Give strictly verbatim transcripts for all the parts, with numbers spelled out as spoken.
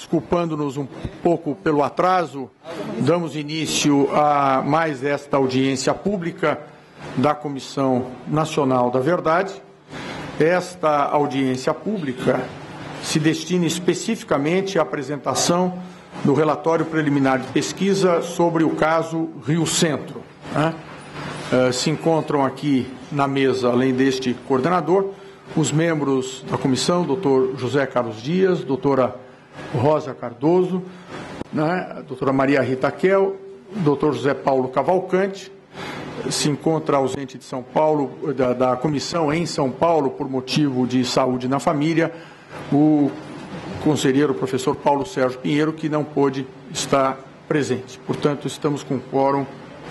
desculpando-nos um pouco pelo atraso, damos início a mais esta audiência pública da Comissão Nacional da Verdade. Esta audiência pública se destina especificamente à apresentação do relatório preliminar de pesquisa sobre o caso Rio Centro, né? Uh, se encontram aqui na mesa, além deste coordenador, os membros da comissão, doutor José Carlos Dias, doutora Rosa Cardoso, né, doutora Maria Rita Kel, doutor José Paulo Cavalcante. Se encontra ausente de São Paulo, da, da comissão em São Paulo, por motivo de saúde na família, o conselheiro professor Paulo Sérgio Pinheiro, que não pôde estar presente. Portanto, estamos com quórum.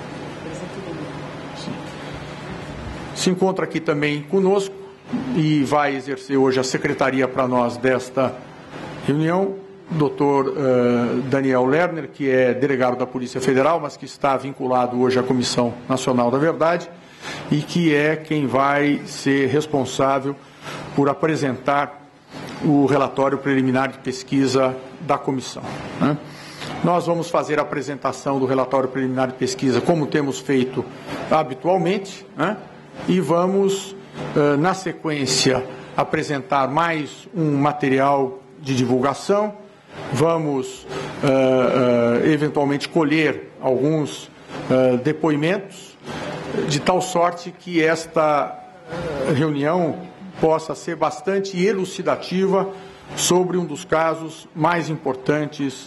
Se encontra aqui também conosco e vai exercer hoje a secretaria para nós desta reunião, o doutor uh, Daniel Lerner, que é delegado da Polícia Federal, mas que está vinculado hoje à Comissão Nacional da Verdade e que é quem vai ser responsável por apresentar o relatório preliminar de pesquisa da comissão, né? Nós vamos fazer a apresentação do relatório preliminar de pesquisa como temos feito habitualmente, né? E vamos, na sequência, apresentar mais um material de divulgação, vamos, uh, uh, eventualmente, colher alguns uh, depoimentos, de tal sorte que esta reunião possa ser bastante elucidativa sobre um dos casos mais importantes,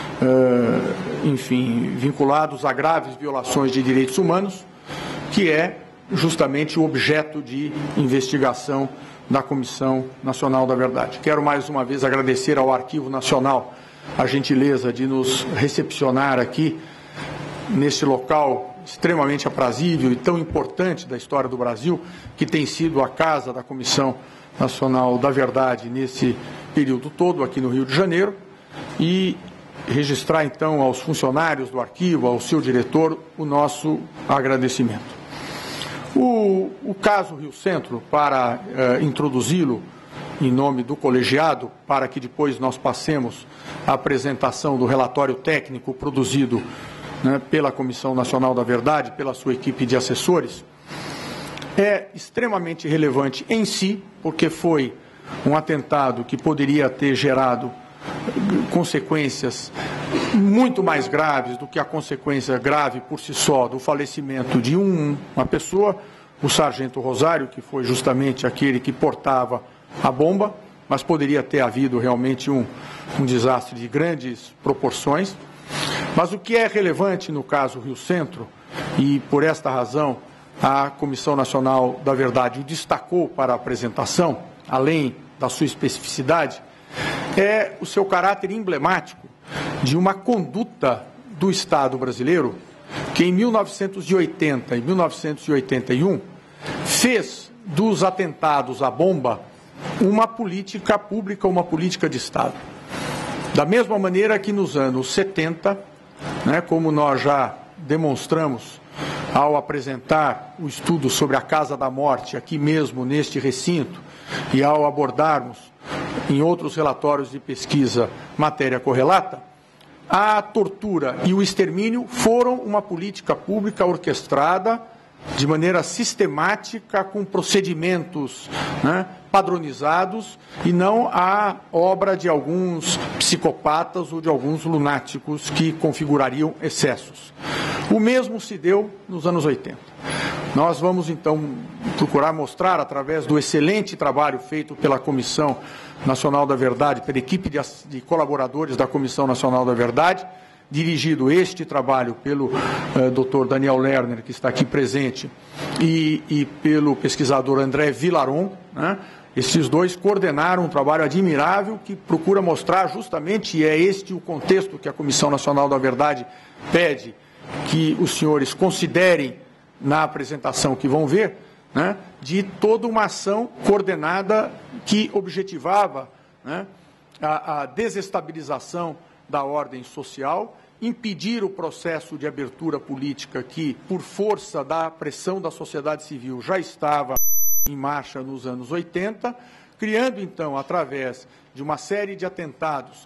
uh, enfim, vinculados a graves violações de direitos humanos, que é justamente o objeto de investigação da Comissão Nacional da Verdade. Quero mais uma vez agradecer ao Arquivo Nacional a gentileza de nos recepcionar aqui neste local extremamente aprazível e tão importante da história do Brasil, que tem sido a casa da Comissão Nacional da Verdade nesse período todo aqui no Rio de Janeiro, e registrar então aos funcionários do arquivo, ao seu diretor, o nosso agradecimento. O, o caso Rio Centro, para uh, introduzi-lo em nome do colegiado, para que depois nós passemos a apresentação do relatório técnico produzido, né, pela Comissão Nacional da Verdade, pela sua equipe de assessores, é extremamente relevante em si, porque foi um atentado que poderia ter gerado consequências muito mais graves do que a consequência grave por si só do falecimento de um, uma pessoa, o sargento Rosário, que foi justamente aquele que portava a bomba, mas poderia ter havido realmente um, um desastre de grandes proporções. Mas o que é relevante no caso Rio Centro, e por esta razão a Comissão Nacional da Verdade o destacou para a apresentação, além da sua especificidade, é o seu caráter emblemático de uma conduta do Estado brasileiro que em mil novecentos e oitenta e mil novecentos e oitenta e um fez dos atentados à bomba uma política pública, uma política de Estado. Da mesma maneira que nos anos setenta, né, como nós já demonstramos ao apresentar o estudo sobre a Casa da Morte aqui mesmo neste recinto e ao abordarmos em outros relatórios de pesquisa matéria correlata, a tortura e o extermínio foram uma política pública orquestrada de maneira sistemática, com procedimentos, né, padronizados, e não a obra de alguns psicopatas ou de alguns lunáticos que configurariam excessos. O mesmo se deu nos anos oitenta. Nós vamos, então, procurar mostrar, através do excelente trabalho feito pela Comissão Nacional da Verdade, pela equipe de, de colaboradores da Comissão Nacional da Verdade, dirigido este trabalho pelo uh, doutor Daniel Lerner, que está aqui presente, e, e pelo pesquisador André Vilaron, né? Esses dois coordenaram um trabalho admirável que procura mostrar justamente, e é este o contexto que a Comissão Nacional da Verdade pede que os senhores considerem na apresentação que vão ver, né, de toda uma ação coordenada que objetivava, né, a, a desestabilização da ordem social, impedir o processo de abertura política que, por força da pressão da sociedade civil, já estava em marcha nos anos oitenta, criando, então, através de uma série de atentados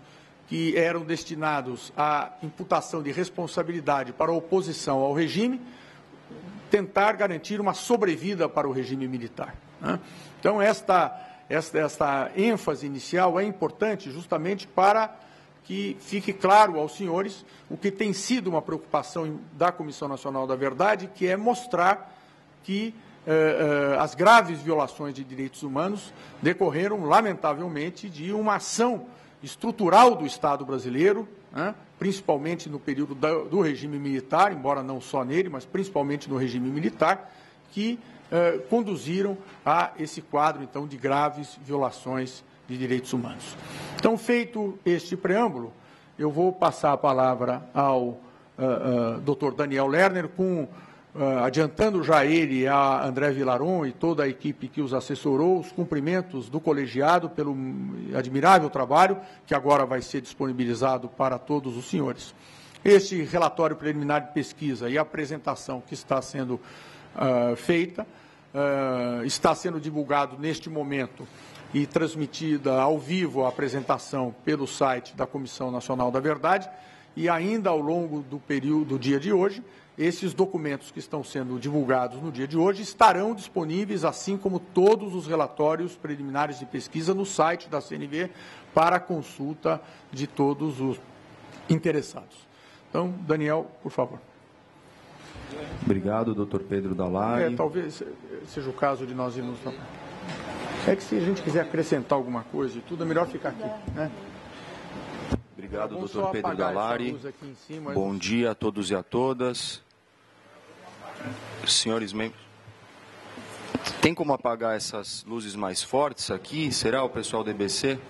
que eram destinados à imputação de responsabilidade para a oposição ao regime, tentar garantir uma sobrevida para o regime militar, né? Então, esta, esta, esta ênfase inicial é importante justamente para que fique claro aos senhores o que tem sido uma preocupação da Comissão Nacional da Verdade, que é mostrar que eh, eh, as graves violações de direitos humanos decorreram, lamentavelmente, de uma ação estrutural do Estado brasileiro, né, principalmente no período da, do regime militar, embora não só nele, mas principalmente no regime militar, que eh, conduziram a esse quadro, então, de graves violações de direitos humanos. Então, feito este preâmbulo, eu vou passar a palavra ao uh, uh, doutor Daniel Lerner, com, uh, adiantando já ele, a André Vilaron e toda a equipe que os assessorou, os cumprimentos do colegiado pelo admirável trabalho que agora vai ser disponibilizado para todos os senhores. Este relatório preliminar de pesquisa e apresentação que está sendo uh, feita, uh, está sendo divulgado neste momento e transmitida ao vivo a apresentação pelo site da Comissão Nacional da Verdade, e ainda ao longo do período do dia de hoje, esses documentos que estão sendo divulgados no dia de hoje estarão disponíveis, assim como todos os relatórios preliminares de pesquisa, no site da C N V, para consulta de todos os interessados. Então, Daniel, por favor. Obrigado, doutor Pedro Dallari. É, talvez seja o caso de nós irmos... É que se a gente quiser acrescentar alguma coisa e tudo, é melhor ficar aqui, né? Obrigado, doutor Pedro Dallari. Cima, Bom mas... dia a todos e a todas. Senhores membros, tem como apagar essas luzes mais fortes aqui? Será o pessoal do E B C?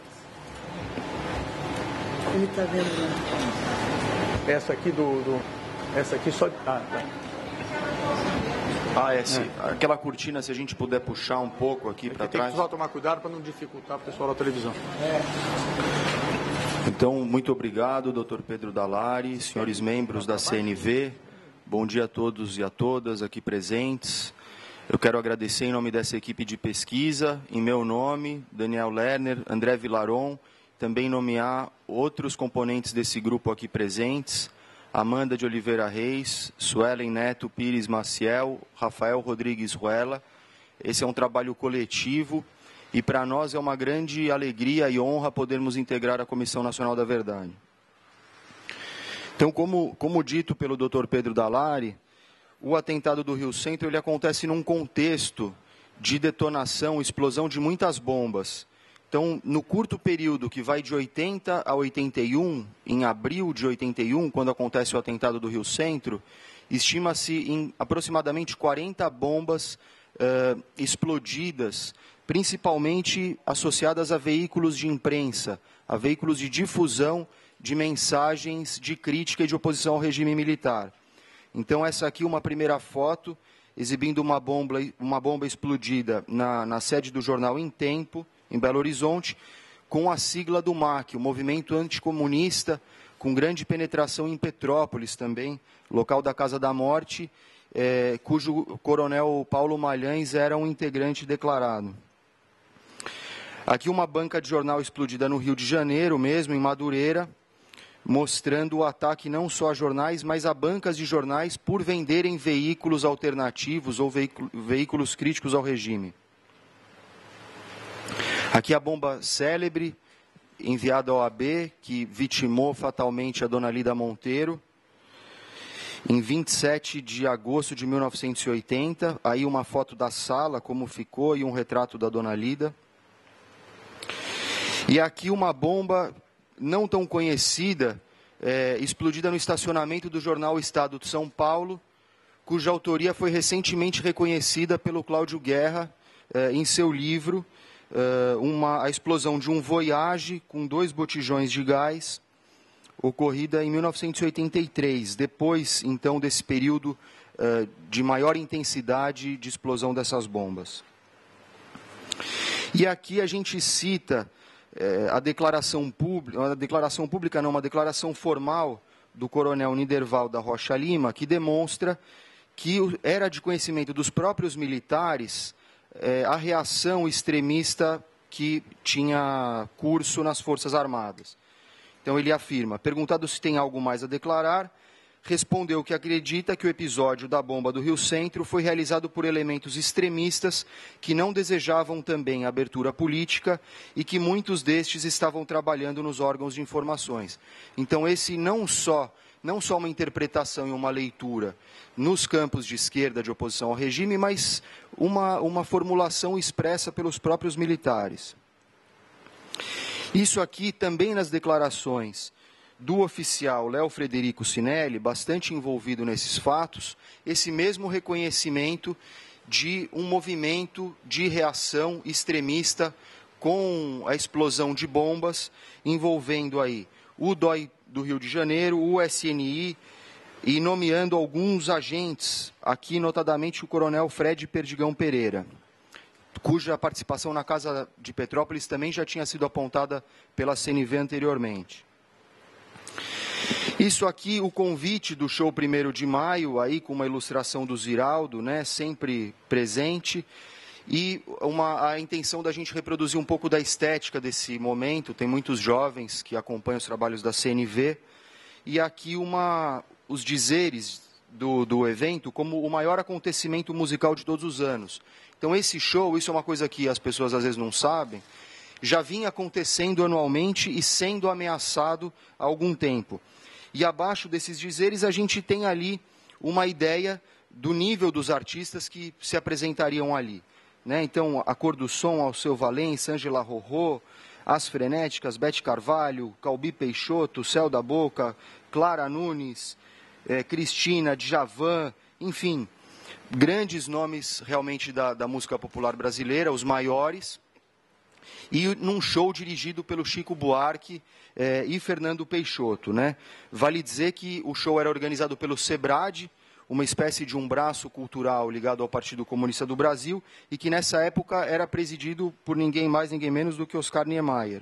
Ele está vendo. Essa aqui do, do... Essa aqui só... Ah, tá. Ah, é, se, é. Aquela cortina, se a gente puder puxar um pouco aqui para trás. Tem que só tomar cuidado para não dificultar o pessoal da televisão. É. Então, muito obrigado, doutor Pedro Dallari, senhores membros da C N V. Bom dia a todos e a todas aqui presentes. Eu quero agradecer em nome dessa equipe de pesquisa, em meu nome, Daniel Lerner, André Vilaron, também nomear outros componentes desse grupo aqui presentes, Amanda de Oliveira Reis, Suelen Neto Pires Maciel, Rafael Rodrigues Ruela. Esse é um trabalho coletivo e para nós é uma grande alegria e honra podermos integrar a Comissão Nacional da Verdade. Então, como, como dito pelo doutor Pedro Dallari, o atentado do Rio Centro ele acontece num contexto de detonação, explosão de muitas bombas. Então, no curto período que vai de oitenta a oitenta e um, em abril de oitenta e um, quando acontece o atentado do Rio Centro, estima-se em aproximadamente quarenta bombas uh, explodidas, principalmente associadas a veículos de imprensa, a veículos de difusão de mensagens de crítica e de oposição ao regime militar. Então, essa aqui é uma primeira foto, exibindo uma bomba, uma bomba explodida na, na sede do jornal Em Tempo, em Belo Horizonte, com a sigla do M A C, o Movimento Anticomunista, com grande penetração em Petrópolis também, local da Casa da Morte, eh, cujo coronel Paulo Malhães era um integrante declarado. Aqui uma banca de jornal explodida no Rio de Janeiro mesmo, em Madureira, mostrando o ataque não só a jornais, mas a bancas de jornais por venderem veículos alternativos ou veículos críticos ao regime. Aqui a bomba célebre, enviada ao A B, que vitimou fatalmente a dona Lida Monteiro, em vinte e sete de agosto de mil novecentos e oitenta, aí uma foto da sala, como ficou, e um retrato da dona Lida. E aqui uma bomba não tão conhecida, é, explodida no estacionamento do jornal Estado de São Paulo, cuja autoria foi recentemente reconhecida pelo Cláudio Guerra é, em seu livro, é, uma, a explosão de um Voyage com dois botijões de gás, ocorrida em mil novecentos e oitenta e três, depois, então, desse período é, de maior intensidade de explosão dessas bombas. E aqui a gente cita É, a declaração pública, a declaração pública não, uma declaração formal do coronel Niderval da Rocha Lima, que demonstra que era de conhecimento dos próprios militares é, a reação extremista que tinha curso nas Forças Armadas. Então ele afirma, perguntado se tem algo mais a declarar, respondeu que acredita que o episódio da bomba do Rio Centro foi realizado por elementos extremistas que não desejavam também abertura política e que muitos destes estavam trabalhando nos órgãos de informações. Então esse não só, não só uma interpretação e uma leitura nos campos de esquerda de oposição ao regime, mas uma, uma formulação expressa pelos próprios militares. Isso aqui também nas declarações do oficial Léo Frederico Sinelli, bastante envolvido nesses fatos, esse mesmo reconhecimento de um movimento de reação extremista com a explosão de bombas, envolvendo aí o D O I do Rio de Janeiro, o S N I, e nomeando alguns agentes, aqui notadamente o coronel Fred Perdigão Pereira, cuja participação na Casa de Petrópolis também já tinha sido apontada pela C N V anteriormente. Isso aqui, o convite do show primeiro de maio, aí com uma ilustração do Ziraldo, né, sempre presente, e uma, a intenção da gente reproduzir um pouco da estética desse momento. Tem muitos jovens que acompanham os trabalhos da C N V, e aqui uma, os dizeres do, do evento como o maior acontecimento musical de todos os anos. Então esse show, isso é uma coisa que as pessoas às vezes não sabem, já vinha acontecendo anualmente e sendo ameaçado há algum tempo. E abaixo desses dizeres a gente tem ali uma ideia do nível dos artistas que se apresentariam ali, né? Então, a Cor do Som, Alceu Valença, Ângela Rorrô, As Frenéticas, Bete Carvalho, Calbi Peixoto, Céu da Boca, Clara Nunes, eh, Cristina, Djavan, enfim, grandes nomes realmente da, da música popular brasileira, os maiores, e num show dirigido pelo Chico Buarque eh, e Fernando Peixoto, né? Vale dizer que o show era organizado pelo SEBRAD, uma espécie de um braço cultural ligado ao Partido Comunista do Brasil, e que nessa época era presidido por ninguém mais, ninguém menos do que Oscar Niemeyer.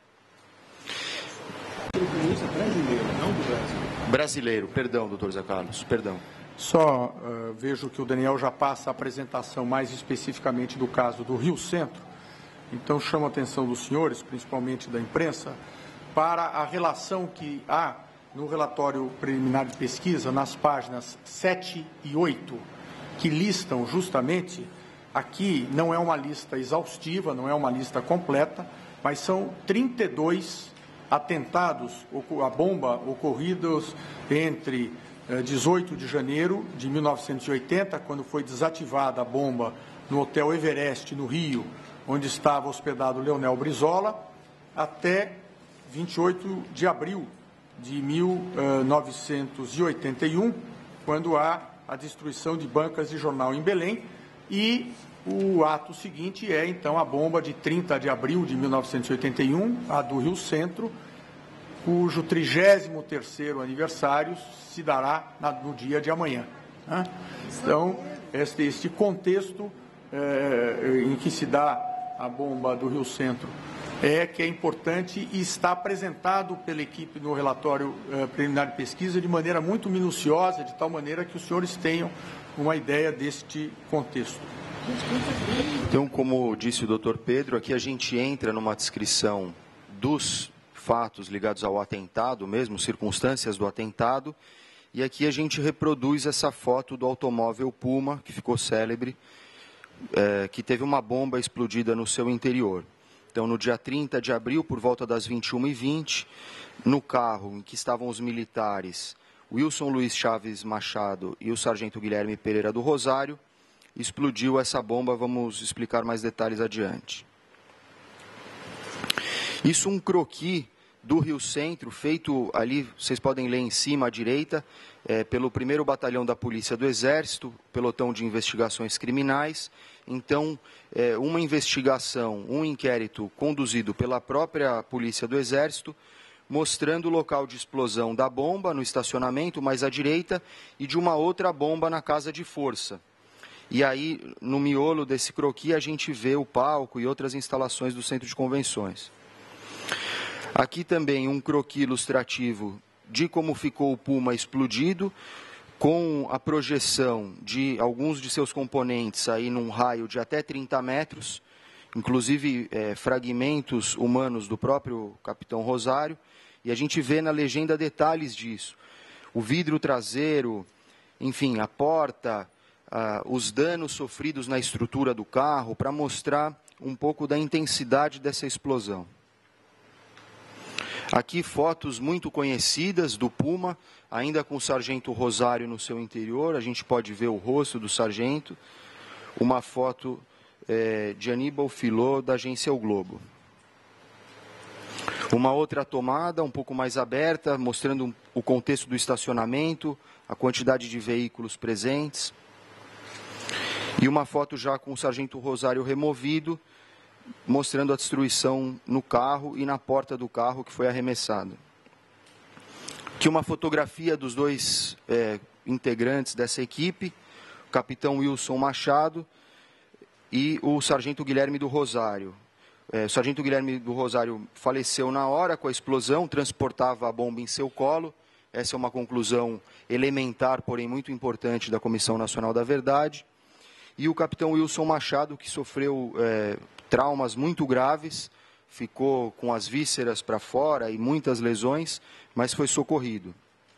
Brasileiro, não do Brasil. Brasileiro, perdão, doutor Zé Carlos, perdão. Só uh, vejo que o Daniel já passa a apresentação mais especificamente do caso do Rio Centro. Então, chamo a atenção dos senhores, principalmente da imprensa, para a relação que há no relatório preliminar de pesquisa, nas páginas sete e oito, que listam justamente, aqui não é uma lista exaustiva, não é uma lista completa, mas são trinta e dois atentados, a bomba, ocorridos entre eh, dezoito de janeiro de mil novecentos e oitenta, quando foi desativada a bomba no Hotel Everest, no Rio, onde estava hospedado Leonel Brizola, até vinte e oito de abril de mil novecentos e oitenta e um, quando há a destruição de bancas de jornal em Belém, e o ato seguinte é, então, a bomba de trinta de abril de mil novecentos e oitenta e um, a do Rio Centro, cujo trigésimo terceiro aniversário se dará na, no dia de amanhã, né? Então, este, este contexto é, em que se dá a bomba do Rio Centro é que é importante e está apresentado pela equipe no relatório eh, preliminar de pesquisa de maneira muito minuciosa, de tal maneira que os senhores tenham uma ideia deste contexto. Então, como disse o doutor Pedro, aqui a gente entra numa descrição dos fatos ligados ao atentado mesmo, circunstâncias do atentado, e aqui a gente reproduz essa foto do automóvel Puma, que ficou célebre, É, que teve uma bomba explodida no seu interior. Então, no dia trinta de abril, por volta das vinte e uma e vinte, no carro em que estavam os militares Wilson Luiz Chaves Machado e o sargento Guilherme Pereira do Rosário, explodiu essa bomba. Vamos explicar mais detalhes adiante. Isso um croquis do Rio Centro, feito ali, vocês podem ler em cima à direita, é, pelo primeiro Batalhão da Polícia do Exército, pelotão de investigações criminais. Então, é, uma investigação, um inquérito conduzido pela própria Polícia do Exército, mostrando o local de explosão da bomba no estacionamento mais à direita e de uma outra bomba na casa de força. E aí, no miolo desse croquis, a gente vê o palco e outras instalações do Centro de Convenções. Aqui também um croquis ilustrativo de como ficou o Puma explodido, com a projeção de alguns de seus componentes aí num raio de até trinta metros, inclusive é, fragmentos humanos do próprio capitão Rosário, e a gente vê na legenda detalhes disso. O vidro traseiro, enfim, a porta, ah, os danos sofridos na estrutura do carro, para mostrar um pouco da intensidade dessa explosão. Aqui fotos muito conhecidas do Puma, ainda com o sargento Rosário no seu interior, a gente pode ver o rosto do sargento, uma foto é, de Aníbal Filó, da agência O Globo. Uma outra tomada, um pouco mais aberta, mostrando o contexto do estacionamento, a quantidade de veículos presentes. E uma foto já com o sargento Rosário removido, mostrando a destruição no carro e na porta do carro que foi arremessada. Aqui uma fotografia dos dois é, integrantes dessa equipe, o capitão Wilson Machado e o sargento Guilherme do Rosário. É, o sargento Guilherme do Rosário faleceu na hora com a explosão, transportava a bomba em seu colo. Essa é uma conclusão elementar, porém muito importante, da Comissão Nacional da Verdade. E o capitão Wilson Machado, que sofreu é, traumas muito graves, ficou com as vísceras para fora e muitas lesões, mas foi socorrido.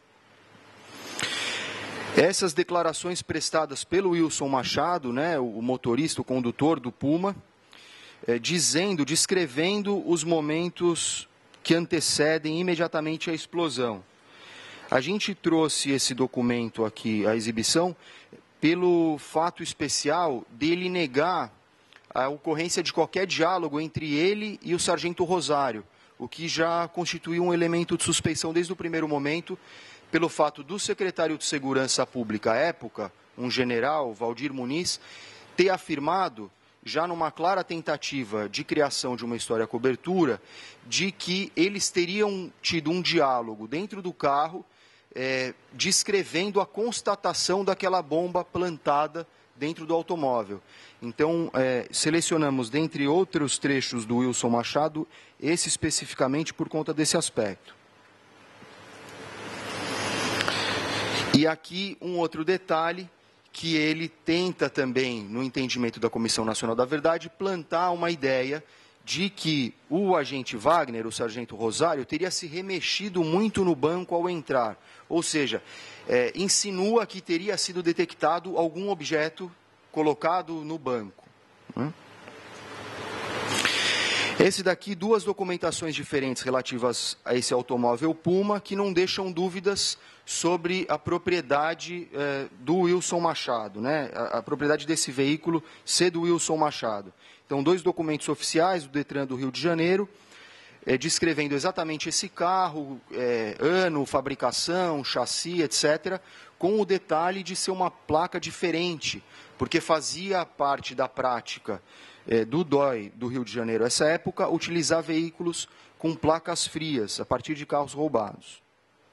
Essas declarações prestadas pelo Wilson Machado, né, o motorista, o condutor do Puma, é, dizendo, descrevendo os momentos que antecedem imediatamente a explosão. A gente trouxe esse documento aqui à exibição pelo fato especial dele negar a ocorrência de qualquer diálogo entre ele e o sargento Rosário, o que já constituiu um elemento de suspeição desde o primeiro momento, pelo fato do secretário de Segurança Pública à época, um general, Valdir Muniz, ter afirmado, já numa clara tentativa de criação de uma história cobertura, de que eles teriam tido um diálogo dentro do carro, é, descrevendo a constatação daquela bomba plantada dentro do automóvel. Então, é, selecionamos, dentre outros trechos do Wilson Machado, esse especificamente por conta desse aspecto. E aqui um outro detalhe, que ele tenta também, no entendimento da Comissão Nacional da Verdade, plantar uma ideia de que o agente Wagner, o sargento Rosário, teria se remexido muito no banco ao entrar. Ou seja, é, insinua que teria sido detectado algum objeto colocado no banco. Hum? Esse daqui, duas documentações diferentes relativas a esse automóvel Puma, que não deixam dúvidas sobre a propriedade eh, do Wilson Machado, né? a, a propriedade desse veículo ser do Wilson Machado. Então, dois documentos oficiais do Detran do Rio de Janeiro, eh, descrevendo exatamente esse carro, eh, ano, fabricação, chassi, etcétera, com o detalhe de ser uma placa diferente, porque fazia parte da prática eh, do D O I do Rio de Janeiro, essa época, utilizar veículos com placas frias, a partir de carros roubados.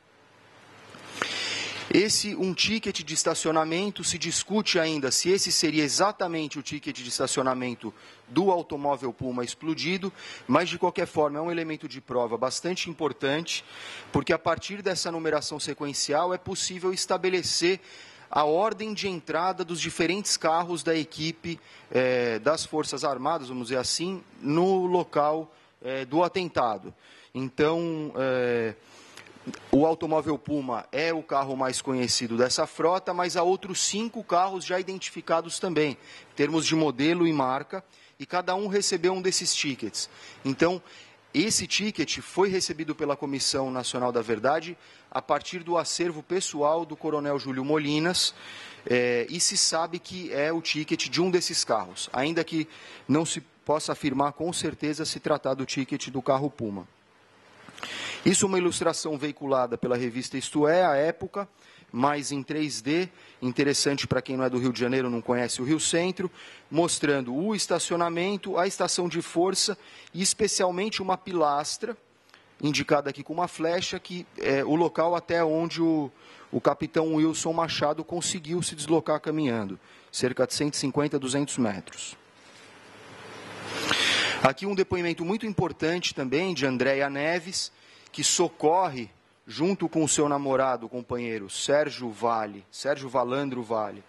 Esse, um ticket de estacionamento, se discute ainda se esse seria exatamente o ticket de estacionamento do automóvel Puma explodido, mas, de qualquer forma, é um elemento de prova bastante importante, porque, a partir dessa numeração sequencial, é possível estabelecer a ordem de entrada dos diferentes carros da equipe eh, das Forças Armadas, vamos dizer assim, no local eh, do atentado. Então, eh, o automóvel Puma é o carro mais conhecido dessa frota, mas há outros cinco carros já identificados também, em termos de modelo e marca, e cada um recebeu um desses tickets. Então, esse ticket foi recebido pela Comissão Nacional da Verdade a partir do acervo pessoal do coronel Júlio Molinas, eh, e se sabe que é o ticket de um desses carros, ainda que não se possa afirmar com certeza se tratar do ticket do carro Puma. Isso é uma ilustração veiculada pela revista Isto É, à época, mas em três D, interessante para quem não é do Rio de Janeiro, não conhece o Rio Centro, mostrando o estacionamento, a estação de força e especialmente uma pilastra, indicada aqui com uma flecha, que é o local até onde o, o capitão Wilson Machado conseguiu se deslocar caminhando, cerca de cento e cinquenta a duzentos metros. Aqui um depoimento muito importante também de Andréia Neves, que socorre, junto com o seu namorado, o companheiro Sérgio Vale, Sérgio Valandro Vale,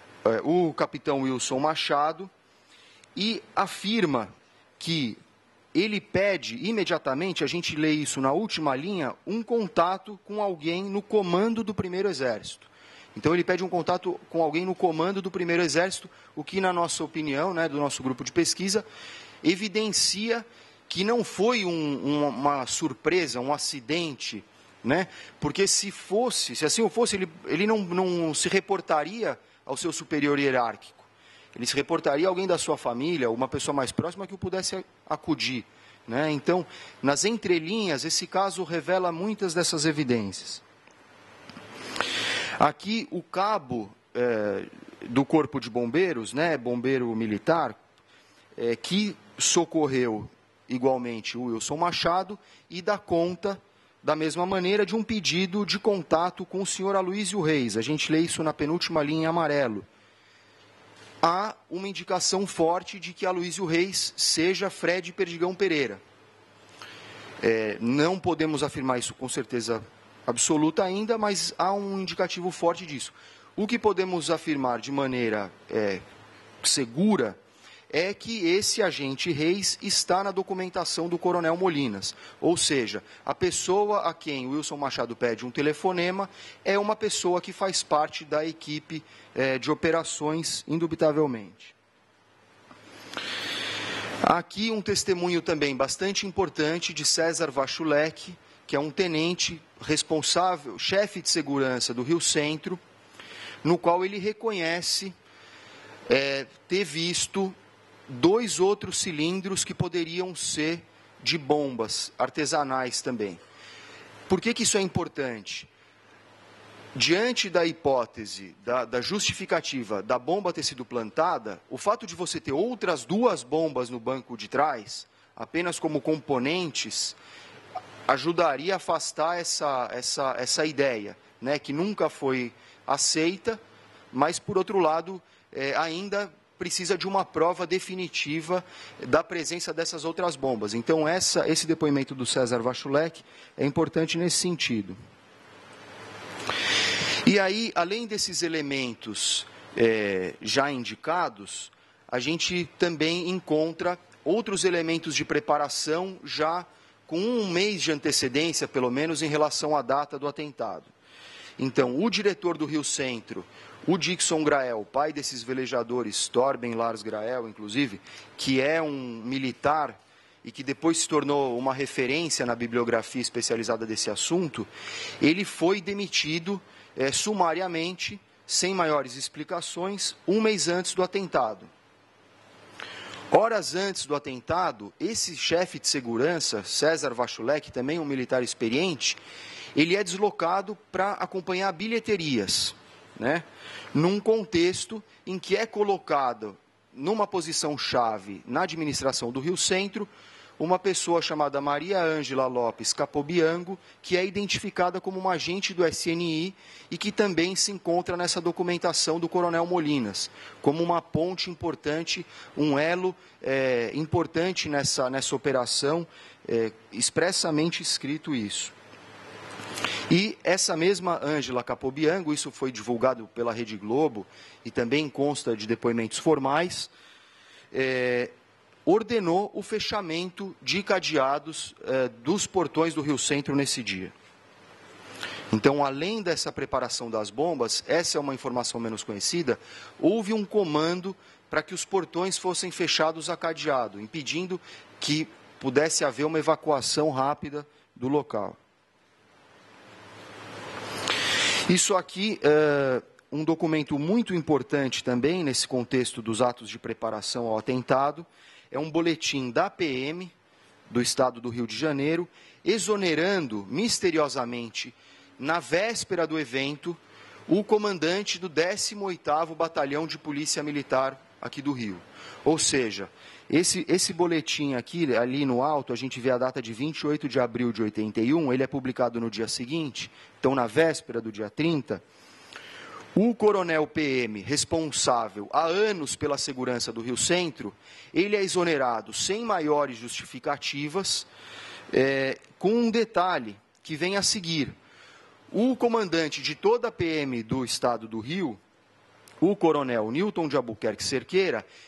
o capitão Wilson Machado, e afirma que ele pede imediatamente, a gente lê isso na última linha, um contato com alguém no comando do primeiro Exército. Então, ele pede um contato com alguém no comando do primeiro Exército, o que, na nossa opinião, né, do nosso grupo de pesquisa, evidencia que não foi um, um, uma surpresa, um acidente, né? Porque se fosse, se assim fosse, ele, ele não, não se reportaria ao seu superior hierárquico. Ele se reportaria a alguém da sua família, uma pessoa mais próxima que o pudesse acudir, né? Então, nas entrelinhas, esse caso revela muitas dessas evidências. Aqui, o cabo é, do Corpo de Bombeiros, né, bombeiro militar, é, que socorreu igualmente o Wilson Machado e dá conta, da mesma maneira, de um pedido de contato com o senhor Aloysio Reis. A gente lê isso na penúltima linha em amarelo. Há uma indicação forte de que Aloysio Reis seja Fred Perdigão Pereira. É, não podemos afirmar isso com certeza absoluta ainda, mas há um indicativo forte disso. O que podemos afirmar de maneira é, segura é que esse agente Reis está na documentação do Coronel Molinas. Ou seja, a pessoa a quem o Wilson Machado pede um telefonema é uma pessoa que faz parte da equipe é, de operações, indubitavelmente. Aqui um testemunho também bastante importante de César Vachulek, que é um tenente responsável, chefe de segurança do Rio Centro, no qual ele reconhece é, ter visto dois outros cilindros que poderiam ser de bombas artesanais também. Por que que isso é importante? Diante da hipótese, da, da justificativa da bomba ter sido plantada, o fato de você ter outras duas bombas no banco de trás, apenas como componentes, ajudaria a afastar essa, essa, essa ideia, né, que nunca foi aceita, mas, por outro lado, é, ainda precisa de uma prova definitiva da presença dessas outras bombas. Então, essa, esse depoimento do César Vachulek é importante nesse sentido. E aí, além desses elementos é, já indicados, a gente também encontra outros elementos de preparação já com um mês de antecedência, pelo menos, em relação à data do atentado. Então, o diretor do Rio Centro, o Dixon Grael, pai desses velejadores, Torben Lars Grael, inclusive, que é um militar e que depois se tornou uma referência na bibliografia especializada desse assunto, ele foi demitido é, sumariamente, sem maiores explicações, um mês antes do atentado. Horas antes do atentado, esse chefe de segurança, César Vachulek, também um militar experiente, ele é deslocado para acompanhar bilheterias, né? Num contexto em que é colocado numa posição-chave na administração do Rio Centro, uma pessoa chamada Maria Ângela Lopes Capobiango, que é identificada como uma agente do S N I e que também se encontra nessa documentação do Coronel Molinas, como uma ponte importante, um elo é, importante nessa, nessa operação, é, expressamente escrito isso. E essa mesma Ângela Capobiango, isso foi divulgado pela Rede Globo e também consta de depoimentos formais, é, ordenou o fechamento de cadeados eh, dos portões do Rio Centro nesse dia. Então, além dessa preparação das bombas, essa é uma informação menos conhecida, houve um comando para que os portões fossem fechados a cadeado, impedindo que pudesse haver uma evacuação rápida do local. Isso aqui é um documento muito importante também, nesse contexto dos atos de preparação ao atentado. É um boletim da P M do Estado do Rio de Janeiro, exonerando misteriosamente, na véspera do evento, o comandante do décimo oitavo Batalhão de Polícia Militar aqui do Rio. Ou seja, esse, esse boletim aqui, ali no alto, a gente vê a data de vinte e oito de abril de oitenta e um, ele é publicado no dia seguinte, então na véspera do dia trinta, o coronel P M, responsável há anos pela segurança do Rio Centro, ele é exonerado sem maiores justificativas, é, com um detalhe que vem a seguir. O comandante de toda a P M do Estado do Rio, o coronel Newton de Albuquerque Cerqueira,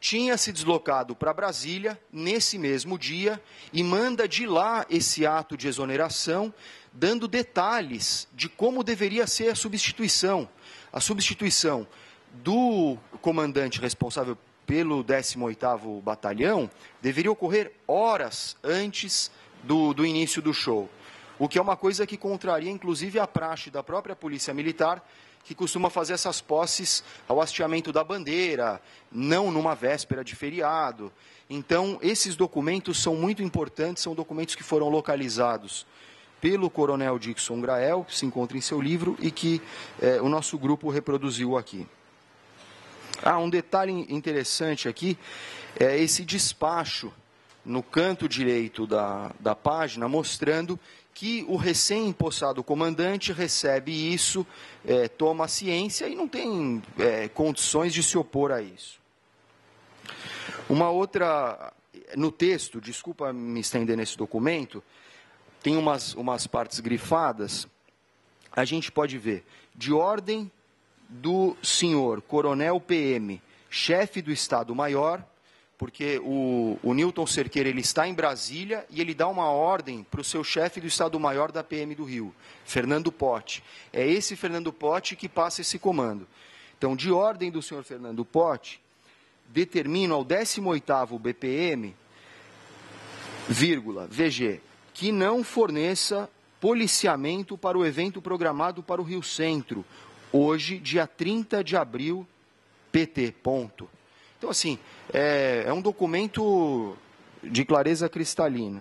tinha se deslocado para Brasília nesse mesmo dia e manda de lá esse ato de exoneração, dando detalhes de como deveria ser a substituição. A substituição do comandante responsável pelo décimo oitavo Batalhão deveria ocorrer horas antes do, do início do show, o que é uma coisa que contraria, inclusive, a praxe da própria Polícia Militar, que costuma fazer essas posses ao hasteamento da bandeira, não numa véspera de feriado. Então, esses documentos são muito importantes, são documentos que foram localizados pelo coronel Dixon Grael, que se encontra em seu livro, e que eh, o nosso grupo reproduziu aqui. Ah, um detalhe interessante aqui é esse despacho no canto direito da, da página, mostrando que o recém-empossado comandante recebe isso, é, toma ciência e não tem é, condições de se opor a isso. Uma outra, no texto, desculpa me estender nesse documento, tem umas, umas partes grifadas, a gente pode ver, de ordem do senhor coronel P M, chefe do Estado-Maior, porque o, o Newton Cerqueira ele está em Brasília e ele dá uma ordem para o seu chefe do Estado-Maior da P M do Rio, Fernando Potti. É esse Fernando Potti que passa esse comando. Então, de ordem do senhor Fernando Potti, determino ao décimo oitavo B P M, vírgula, V G, que não forneça policiamento para o evento programado para o Rio Centro, hoje, dia trinta de abril, P T, ponto. Então, assim, é, é um documento de clareza cristalina.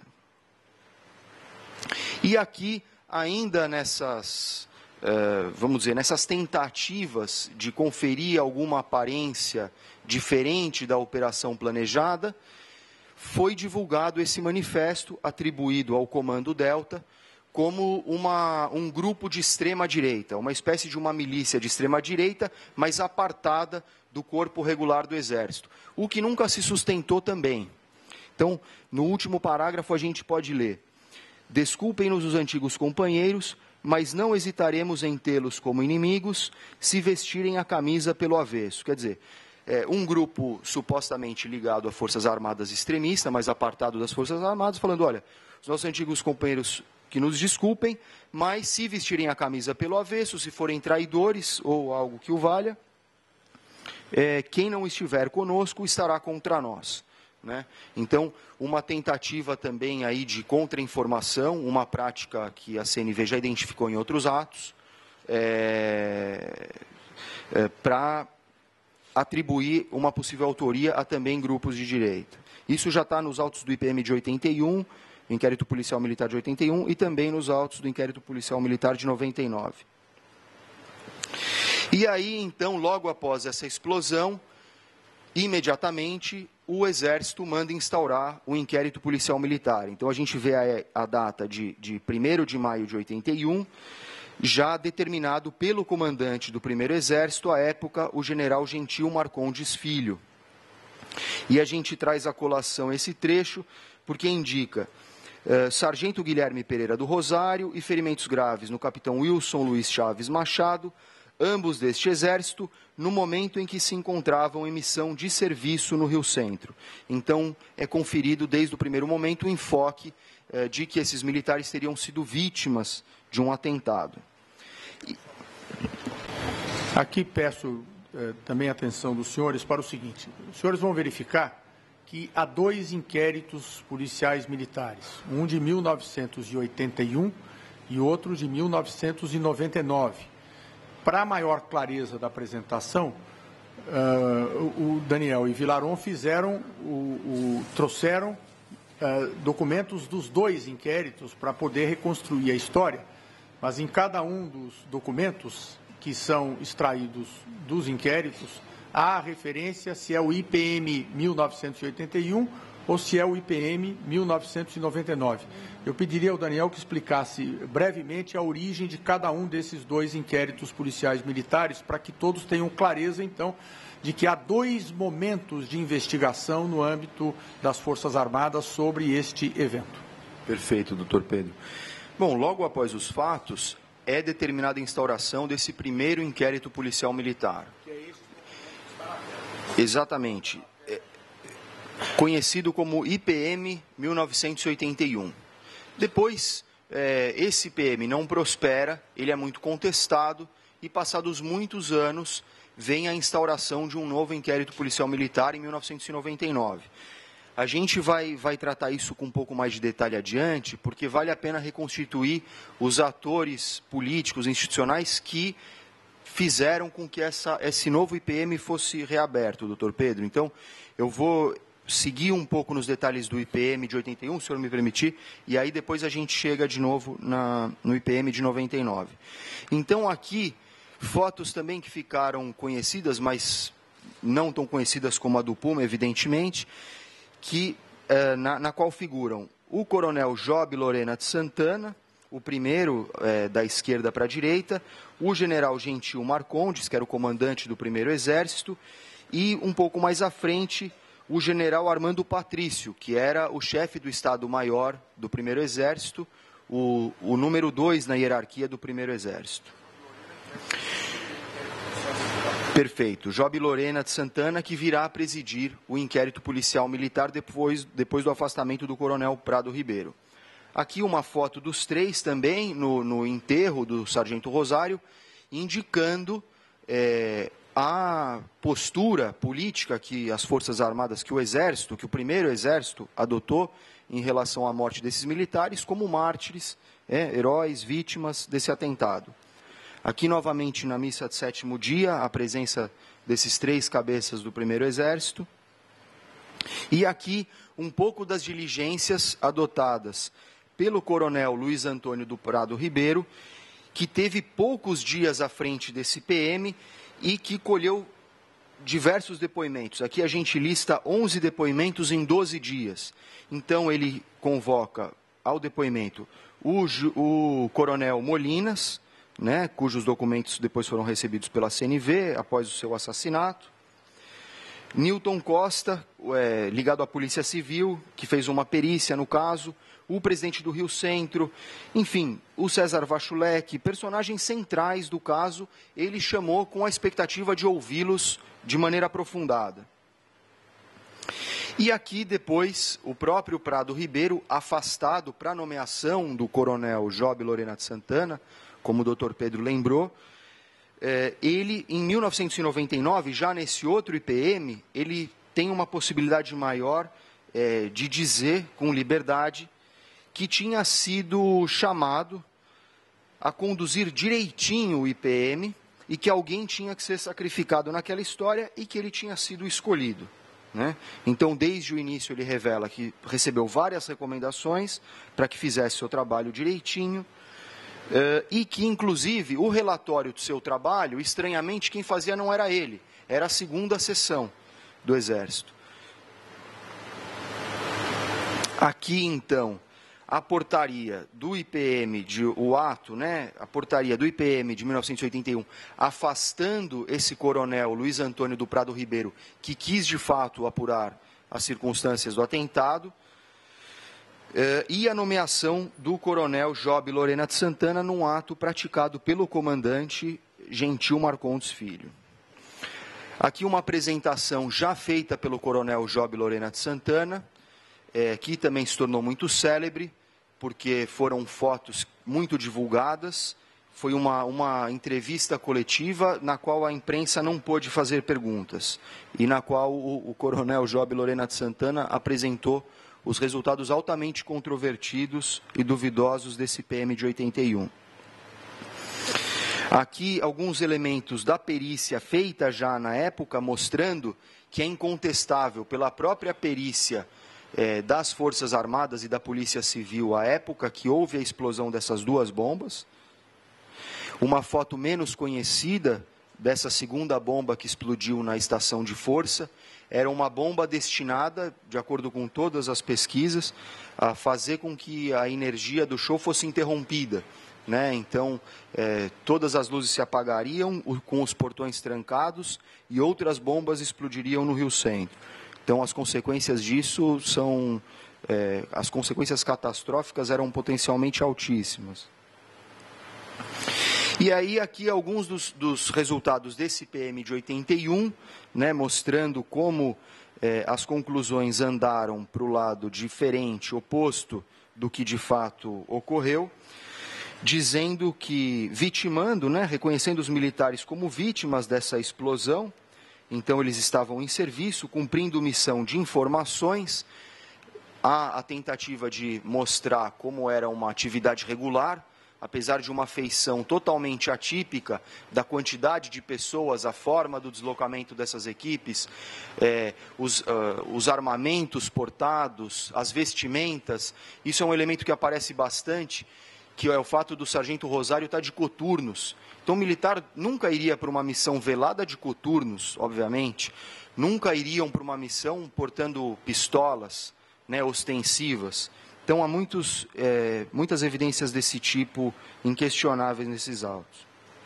E aqui, ainda nessas, é, vamos dizer, nessas tentativas de conferir alguma aparência diferente da operação planejada, foi divulgado esse manifesto atribuído ao Comando Delta, como uma, um grupo de extrema-direita, uma espécie de uma milícia de extrema-direita, mas apartada do corpo regular do Exército, o que nunca se sustentou também. Então, no último parágrafo a gente pode ler: desculpem-nos os antigos companheiros, mas não hesitaremos em tê-los como inimigos, se vestirem a camisa pelo avesso. Quer dizer, é, um grupo supostamente ligado a Forças Armadas extremista, mas apartado das Forças Armadas, falando, olha, os nossos antigos companheiros que nos desculpem, mas se vestirem a camisa pelo avesso, se forem traidores ou algo que o valha, é, quem não estiver conosco estará contra nós. Né? Então, uma tentativa também aí de contra-informação, uma prática que a C N V já identificou em outros atos, é, é, para atribuir uma possível autoria a também grupos de direita. Isso já está nos autos do I P M de oitenta e um, Inquérito Policial Militar de oitenta e um, e também nos autos do Inquérito Policial Militar de noventa e nove. E aí, então, logo após essa explosão, imediatamente, o Exército manda instaurar o Inquérito Policial Militar. Então, a gente vê a, a data de, de primeiro de maio de oitenta e um, já determinado pelo comandante do primeiro Exército, à época, o general Gentil Marcondes Filho. E a gente traz à colação esse trecho, porque indica uh, Sargento Guilherme Pereira do Rosário e ferimentos graves no capitão Wilson Luiz Chaves Machado, ambos deste Exército, no momento em que se encontravam em missão de serviço no Rio Centro. Então, é conferido desde o primeiro momento o enfoque uh, de que esses militares teriam sido vítimas de um atentado. E... Aqui peço uh, também a atenção dos senhores para o seguinte: os senhores vão verificar que há dois inquéritos policiais militares, um de mil novecentos e oitenta e um e outro de mil novecentos e noventa e nove. Para maior clareza da apresentação, uh, o Daniel e Vilaron fizeram, o, o, trouxeram uh, documentos dos dois inquéritos para poder reconstruir a história, mas em cada um dos documentos que são extraídos dos inquéritos, há referência se é o I P M mil novecentos e oitenta e um ou se é o I P M mil novecentos e noventa e nove. Eu pediria ao Daniel que explicasse brevemente a origem de cada um desses dois inquéritos policiais militares, para que todos tenham clareza, então, de que há dois momentos de investigação no âmbito das Forças Armadas sobre este evento. Perfeito, doutor Pedro. Bom, logo após os fatos, é determinada a instauração desse primeiro inquérito policial militar. Exatamente. conhecido como I P M mil novecentos e oitenta e um. Depois, é, esse I P M não prospera, ele é muito contestado e, passados muitos anos, vem a instauração de um novo inquérito policial militar em mil novecentos e noventa e nove. A gente vai, vai tratar isso com um pouco mais de detalhe adiante, porque vale a pena reconstituir os atores políticos, institucionais que fizeram com que essa, esse novo I P M fosse reaberto, doutor Pedro. Então, eu vou seguir um pouco nos detalhes do I P M de oitenta e um, se o senhor me permitir, e aí depois a gente chega de novo na, no I P M de noventa e nove. Então, aqui, fotos também que ficaram conhecidas, mas não tão conhecidas como a do Puma, evidentemente, que, eh, na, na qual figuram o coronel Job Lorena de Santana, o primeiro eh, da esquerda para a direita, o general Gentil Marcondes, que era o comandante do primeiro exército, e um pouco mais à frente, o general Armando Patrício, que era o chefe do Estado-Maior do primeiro exército, o, o número dois na hierarquia do primeiro exército. Perfeito. Job Lorena de Santana, que virá a presidir o inquérito policial militar depois, depois do afastamento do coronel Prado Ribeiro. Aqui uma foto dos três também, no, no enterro do sargento Rosário, indicando é, a postura política que as Forças Armadas, que o Exército, que o primeiro Exército adotou em relação à morte desses militares como mártires, é, heróis, vítimas desse atentado. Aqui, novamente, na missa de sétimo dia, a presença desses três cabeças do primeiro exército. E aqui, um pouco das diligências adotadas pelo coronel Luiz Antônio do Prado Ribeiro, que teve poucos dias à frente desse I P M e que colheu diversos depoimentos. Aqui a gente lista onze depoimentos em doze dias. Então, ele convoca ao depoimento o, o coronel Molinas, né, cujos documentos depois foram recebidos pela C N V após o seu assassinato. Newton Costa, é, ligado à Polícia Civil, que fez uma perícia no caso. O presidente do Rio Centro, enfim, o César Vachulec, personagens centrais do caso, ele chamou com a expectativa de ouvi-los de maneira aprofundada. E aqui, depois, o próprio Prado Ribeiro, afastado para a nomeação do coronel Job Lorena de Santana, como o doutor Pedro lembrou, ele, em mil novecentos e noventa e nove, já nesse outro I P M, ele tem uma possibilidade maior de dizer, com liberdade, que tinha sido chamado a conduzir direitinho o I P M e que alguém tinha que ser sacrificado naquela história e que ele tinha sido escolhido, né? Então, desde o início, ele revela que recebeu várias recomendações para que fizesse seu trabalho direitinho, Uh, e que, inclusive, o relatório do seu trabalho, estranhamente, quem fazia não era ele, era a segunda seção do Exército. Aqui, então, a portaria do I P M, de, o ato, né, a portaria do I P M de mil novecentos e oitenta e um, afastando esse coronel Luiz Antônio do Prado Ribeiro, que quis, de fato, apurar as circunstâncias do atentado, Uh, e a nomeação do coronel Job Lorena de Santana num ato praticado pelo comandante Gentil Marcondes Filho. Aqui uma apresentação já feita pelo coronel Job Lorena de Santana, é, que também se tornou muito célebre, porque foram fotos muito divulgadas. Foi uma, uma entrevista coletiva na qual a imprensa não pôde fazer perguntas, e na qual o, o coronel Job Lorena de Santana apresentou os resultados altamente controvertidos e duvidosos desse I P M de oitenta e um. Aqui alguns elementos da perícia feita já na época, mostrando que é incontestável pela própria perícia eh, das Forças Armadas e da Polícia Civil à época que houve a explosão dessas duas bombas. Uma foto menos conhecida dessa segunda bomba que explodiu na estação de força, era uma bomba destinada, de acordo com todas as pesquisas, a fazer com que a energia do show fosse interrompida, né? Então, é, todas as luzes se apagariam com os portões trancados e outras bombas explodiriam no Rio Centro. Então, as consequências disso são... É, as consequências catastróficas eram potencialmente altíssimas. E aí, aqui, alguns dos, dos resultados desse P M de oitenta e um, né, mostrando como eh, as conclusões andaram para o lado diferente, oposto do que de fato ocorreu, dizendo que, vitimando, né, reconhecendo os militares como vítimas dessa explosão. Então, eles estavam em serviço, cumprindo missão de informações. Há a tentativa de mostrar como era uma atividade regular, apesar de uma feição totalmente atípica da quantidade de pessoas, a forma do deslocamento dessas equipes, é, os, uh, os armamentos portados, as vestimentas. Isso é um elemento que aparece bastante, que é o fato do sargento Rosário estar de coturnos. Então, o militar nunca iria para uma missão velada de coturnos, obviamente, nunca iriam para uma missão portando pistolas, né, ostensivas. Então, há muitos, é, muitas evidências desse tipo inquestionáveis nesses autos.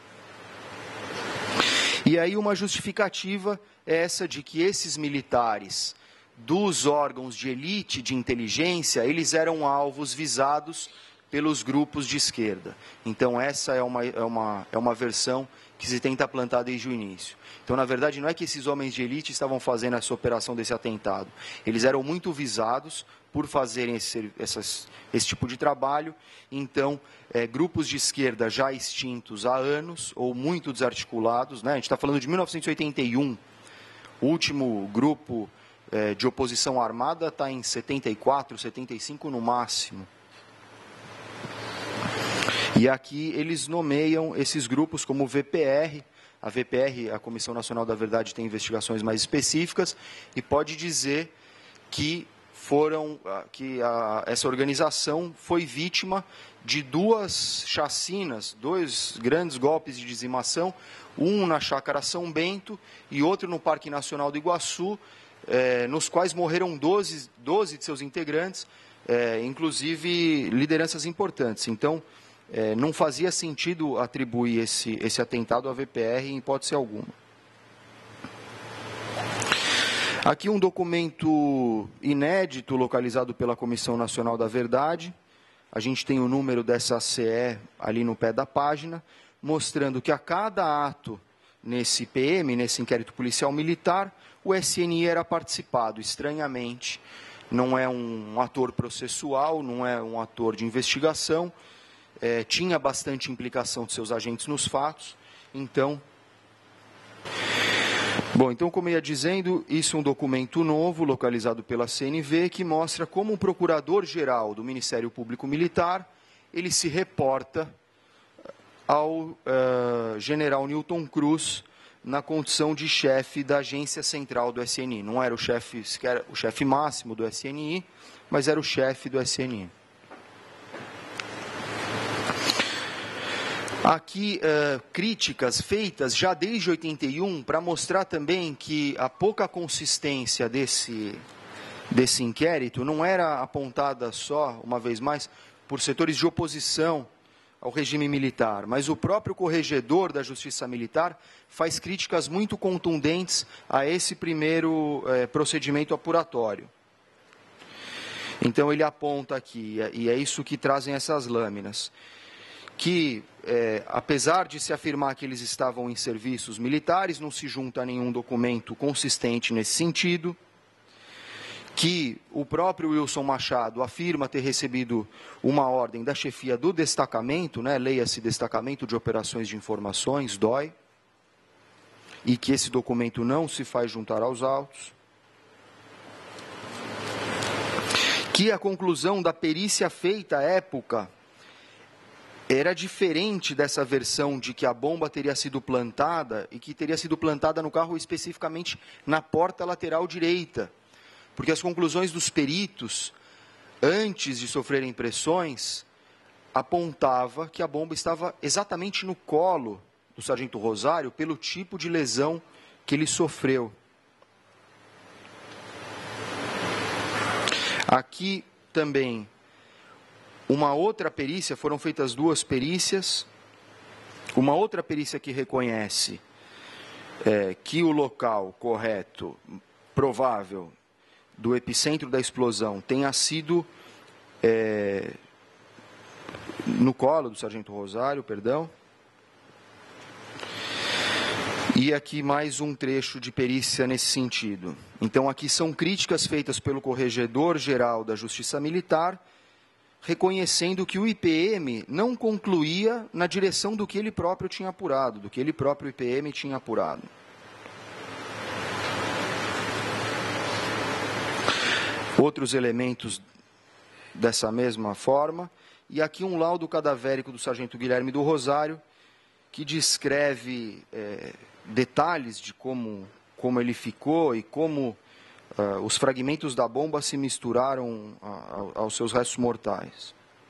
E aí uma justificativa é essa de que esses militares dos órgãos de elite de inteligência, eles eram alvos visados pelos grupos de esquerda. Então, essa é uma, é uma, é uma versão que se tenta plantar desde o início. Então, na verdade, não é que esses homens de elite estavam fazendo essa operação desse atentado. Eles eram muito visados por fazerem esse, essas, esse tipo de trabalho. Então, é, grupos de esquerda já extintos há anos, ou muito desarticulados, né? A gente está falando de mil novecentos e oitenta e um, o último grupo é, de oposição armada está em setenta e quatro, setenta e cinco no máximo. E aqui eles nomeiam esses grupos como V P R. A V P R, a Comissão Nacional da Verdade, tem investigações mais específicas e pode dizer que foram que a, essa organização foi vítima de duas chacinas, dois grandes golpes de dizimação, um na Chácara São Bento e outro no Parque Nacional do Iguaçu, eh, nos quais morreram doze, doze de seus integrantes, eh, inclusive lideranças importantes. Então, eh, não fazia sentido atribuir esse, esse atentado à V P R em hipótese alguma. Aqui um documento inédito localizado pela Comissão Nacional da Verdade. A gente tem o número dessa A C E ali no pé da página, mostrando que a cada ato nesse P M, nesse inquérito policial militar, o S N I era participado, estranhamente. Não é um ator processual, não é um ator de investigação, é, tinha bastante implicação de seus agentes nos fatos, então... Bom, então, como eu ia dizendo, isso é um documento novo, localizado pela C N V, que mostra como o Procurador-Geral do Ministério Público Militar, ele se reporta ao uh, general Newton Cruz na condição de chefe da agência central do S N I. Não era o chefe, era o chefe máximo do S N I, mas era o chefe do S N I. Aqui, uh, críticas feitas já desde oitenta e um para mostrar também que a pouca consistência desse, desse inquérito não era apontada só, uma vez mais, por setores de oposição ao regime militar, mas o próprio corregedor da Justiça Militar faz críticas muito contundentes a esse primeiro eh, procedimento apuratório. Então, ele aponta aqui, e é isso que trazem essas lâminas, que, é, apesar de se afirmar que eles estavam em serviços militares, não se junta a nenhum documento consistente nesse sentido, que o próprio Wilson Machado afirma ter recebido uma ordem da chefia do destacamento, né, leia-se Destacamento de Operações de Informações, D O I, e que esse documento não se faz juntar aos autos, que a conclusão da perícia feita à época era diferente dessa versão de que a bomba teria sido plantada e que teria sido plantada no carro especificamente na porta lateral direita. Porque as conclusões dos peritos, antes de sofrerem pressões, apontava que a bomba estava exatamente no colo do sargento Rosário pelo tipo de lesão que ele sofreu. Aqui também... Uma outra perícia, foram feitas duas perícias, uma outra perícia que reconhece é, que o local correto, provável, do epicentro da explosão tenha sido é, no colo do sargento Rosário, perdão, E aqui mais um trecho de perícia nesse sentido. Então, aqui são críticas feitas pelo Corregedor-Geral da Justiça Militar, reconhecendo que o I P M não concluía na direção do que ele próprio tinha apurado, do que ele próprio I P M tinha apurado. Outros elementos dessa mesma forma, e aqui um laudo cadavérico do sargento Guilherme do Rosário, que descreve é, detalhes de como, como ele ficou e como uh, os fragmentos da bomba se misturaram a, a, aos seus restos mortais.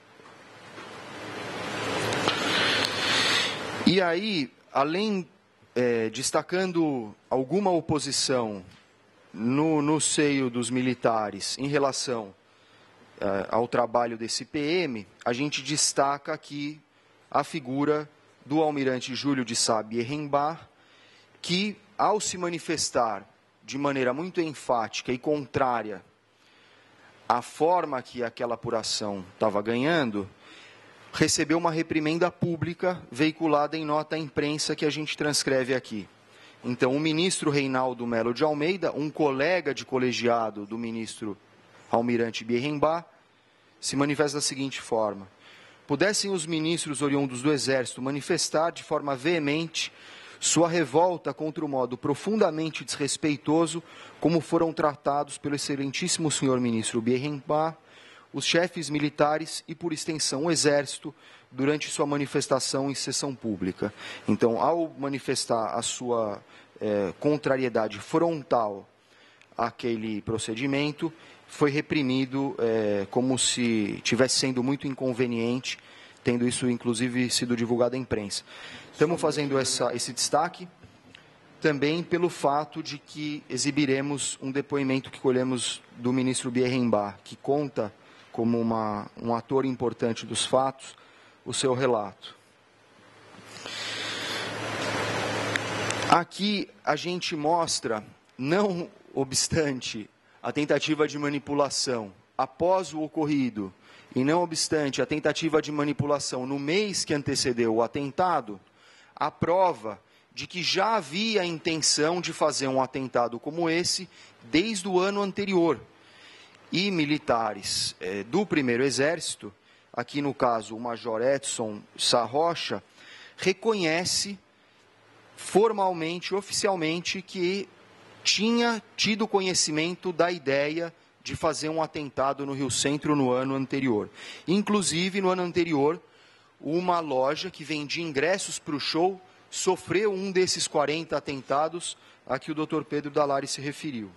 E aí, além, é, destacando alguma oposição no, no seio dos militares em relação uh, ao trabalho desse P M, a gente destaca aqui a figura do almirante Júlio de Sá Bierrenbach, que, ao se manifestar de maneira muito enfática e contrária à forma que aquela apuração estava ganhando, recebeu uma reprimenda pública veiculada em nota à imprensa que a gente transcreve aqui. Então, o ministro Reinaldo Melo de Almeida, um colega de colegiado do ministro almirante Bierrenbach, se manifesta da seguinte forma: pudessem os ministros oriundos do Exército manifestar de forma veemente sua revolta contra o modo profundamente desrespeitoso como foram tratados pelo excelentíssimo senhor ministro Bierrenbach, os chefes militares e, por extensão, o Exército, durante sua manifestação em sessão pública. Então, ao manifestar a sua eh, contrariedade frontal àquele procedimento, foi reprimido eh, como se tivesse sendo muito inconveniente, tendo isso, inclusive, sido divulgado à imprensa. Estamos fazendo essa, esse destaque também pelo fato de que exibiremos um depoimento que colhemos do ministro Bierrenbach, que conta como uma, um ator importante dos fatos, o seu relato. Aqui a gente mostra, não obstante a tentativa de manipulação após o ocorrido, e não obstante a tentativa de manipulação no mês que antecedeu o atentado, a prova de que já havia a intenção de fazer um atentado como esse desde o ano anterior. E militares eh, do primeiro Exército, aqui no caso o Major Edson Sá Rocha, reconhece formalmente, oficialmente, que tinha tido conhecimento da ideia de fazer um atentado no Rio Centro no ano anterior. Inclusive, no ano anterior, uma loja que vendia ingressos para o show sofreu um desses quarenta atentados a que o doutor Pedro Dallari se referiu.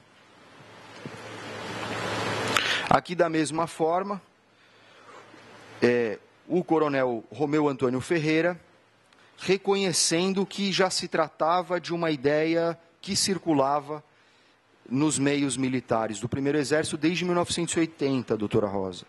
Aqui, da mesma forma, é, o coronel Romeu Antônio Ferreira, reconhecendo que já se tratava de uma ideia que circulava nos meios militares do primeiro Exército desde mil novecentos e oitenta, doutora Rosa.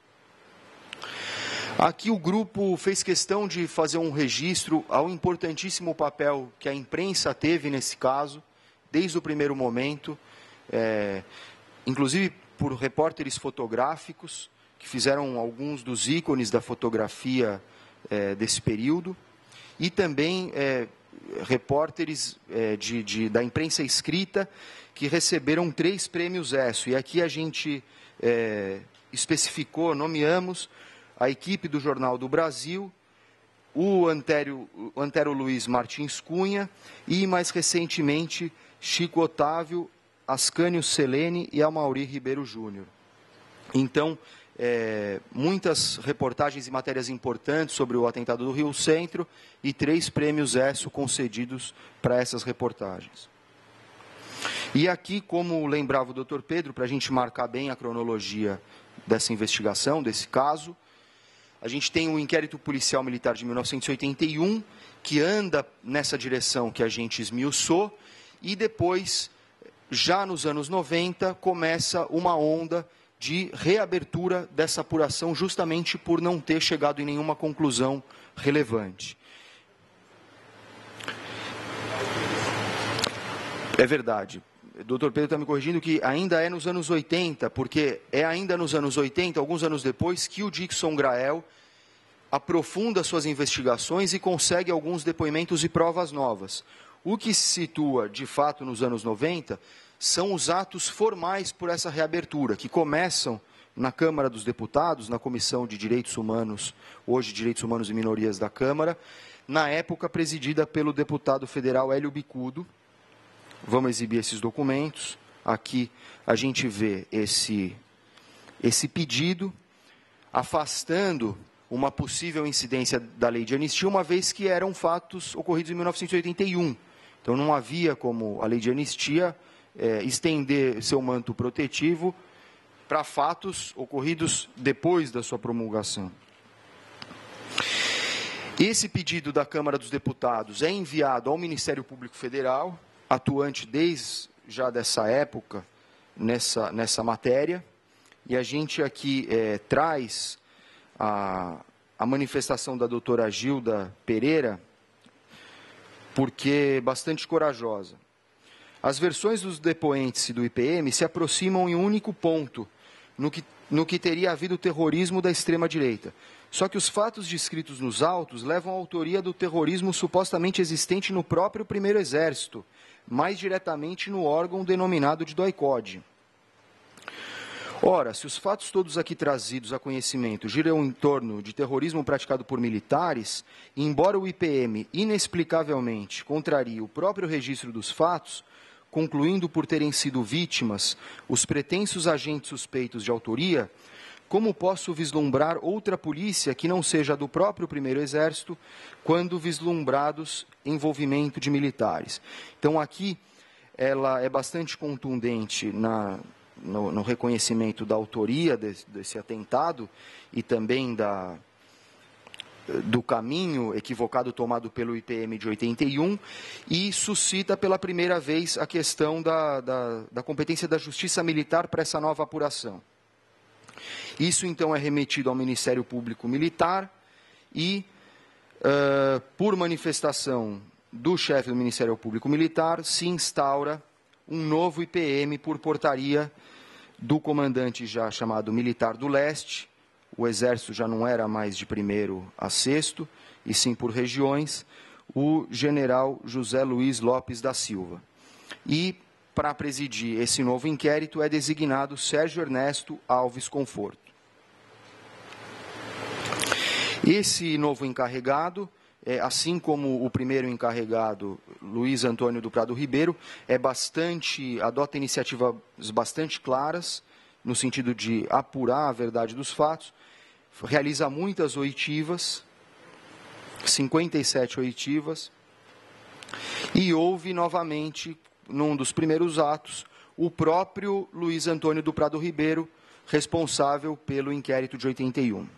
Aqui o grupo fez questão de fazer um registro ao importantíssimo papel que a imprensa teve nesse caso, desde o primeiro momento, é, inclusive por repórteres fotográficos, que fizeram alguns dos ícones da fotografia é, desse período, e também é, repórteres é, de, de, da imprensa escrita, que receberam três prêmios ESSO. E aqui a gente é, especificou, nomeamos a equipe do Jornal do Brasil, o Antero, o Antero Luiz Martins Cunha e, mais recentemente, Chico Otávio, Ascânio Selene e Amaury Ribeiro Júnior. Então, é, muitas reportagens e matérias importantes sobre o atentado do Rio Centro e três prêmios ESSO concedidos para essas reportagens. E aqui, como lembrava o doutor Pedro, para a gente marcar bem a cronologia dessa investigação, desse caso, a gente tem o inquérito policial militar de mil novecentos e oitenta e um, que anda nessa direção que a gente esmiuçou, e depois, já nos anos noventa, começa uma onda de reabertura dessa apuração, justamente por não ter chegado em nenhuma conclusão relevante. É verdade. O doutor Pedro está me corrigindo que ainda é nos anos oitenta, porque é ainda nos anos oitenta, alguns anos depois, que o Dixon Grael aprofunda suas investigações e consegue alguns depoimentos e provas novas. O que se situa, de fato, nos anos noventa, são os atos formais por essa reabertura, que começam na Câmara dos Deputados, na Comissão de Direitos Humanos, hoje Direitos Humanos e Minorias da Câmara, na época presidida pelo deputado federal Hélio Bicudo. Vamos exibir esses documentos. Aqui a gente vê esse, esse pedido, afastando uma possível incidência da lei de anistia, uma vez que eram fatos ocorridos em mil novecentos e oitenta e um. Então, não havia como a lei de anistia é, estender seu manto protetivo para fatos ocorridos depois da sua promulgação. Esse pedido da Câmara dos Deputados é enviado ao Ministério Público Federal, atuante desde já dessa época, nessa, nessa matéria, e a gente aqui é, traz a, a manifestação da doutora Gilda Pereira, porque é bastante corajosa. As versões dos depoentes e do I P M se aproximam em um único ponto, no que, no que teria havido o terrorismo da extrema-direita. Só que os fatos descritos nos autos levam à autoria do terrorismo supostamente existente no próprio Primeiro Exército, mais diretamente no órgão denominado de doicode. Ora, se os fatos todos aqui trazidos a conhecimento giram em torno de terrorismo praticado por militares, e embora o I P M inexplicavelmente contrarie o próprio registro dos fatos, concluindo por terem sido vítimas os pretensos agentes suspeitos de autoria, como posso vislumbrar outra polícia que não seja a do próprio Primeiro Exército, quando vislumbrados envolvimento de militares? Então, aqui, ela é bastante contundente na, no, no reconhecimento da autoria desse, desse atentado e também da, do caminho equivocado tomado pelo I P M de oitenta e um, e suscita pela primeira vez a questão da, da, da competência da Justiça Militar para essa nova apuração. Isso, então, é remetido ao Ministério Público Militar e, uh, por manifestação do chefe do Ministério Público Militar, se instaura um novo I P M por portaria do comandante já chamado Militar do Leste. O Exército já não era mais de primeiro a sexto, e sim por regiões, o general José Luiz Lopes da Silva. E, para presidir esse novo inquérito, é designado Sérgio Ernesto Alves Conforto. Esse novo encarregado, é, assim como o primeiro encarregado, Luiz Antônio do Prado Ribeiro, é bastante, adota iniciativas bastante claras, no sentido de apurar a verdade dos fatos, realiza muitas oitivas, cinquenta e sete oitivas, e houve novamente, num dos primeiros atos, o próprio Luiz Antônio do Prado Ribeiro, responsável pelo inquérito de oitenta e um.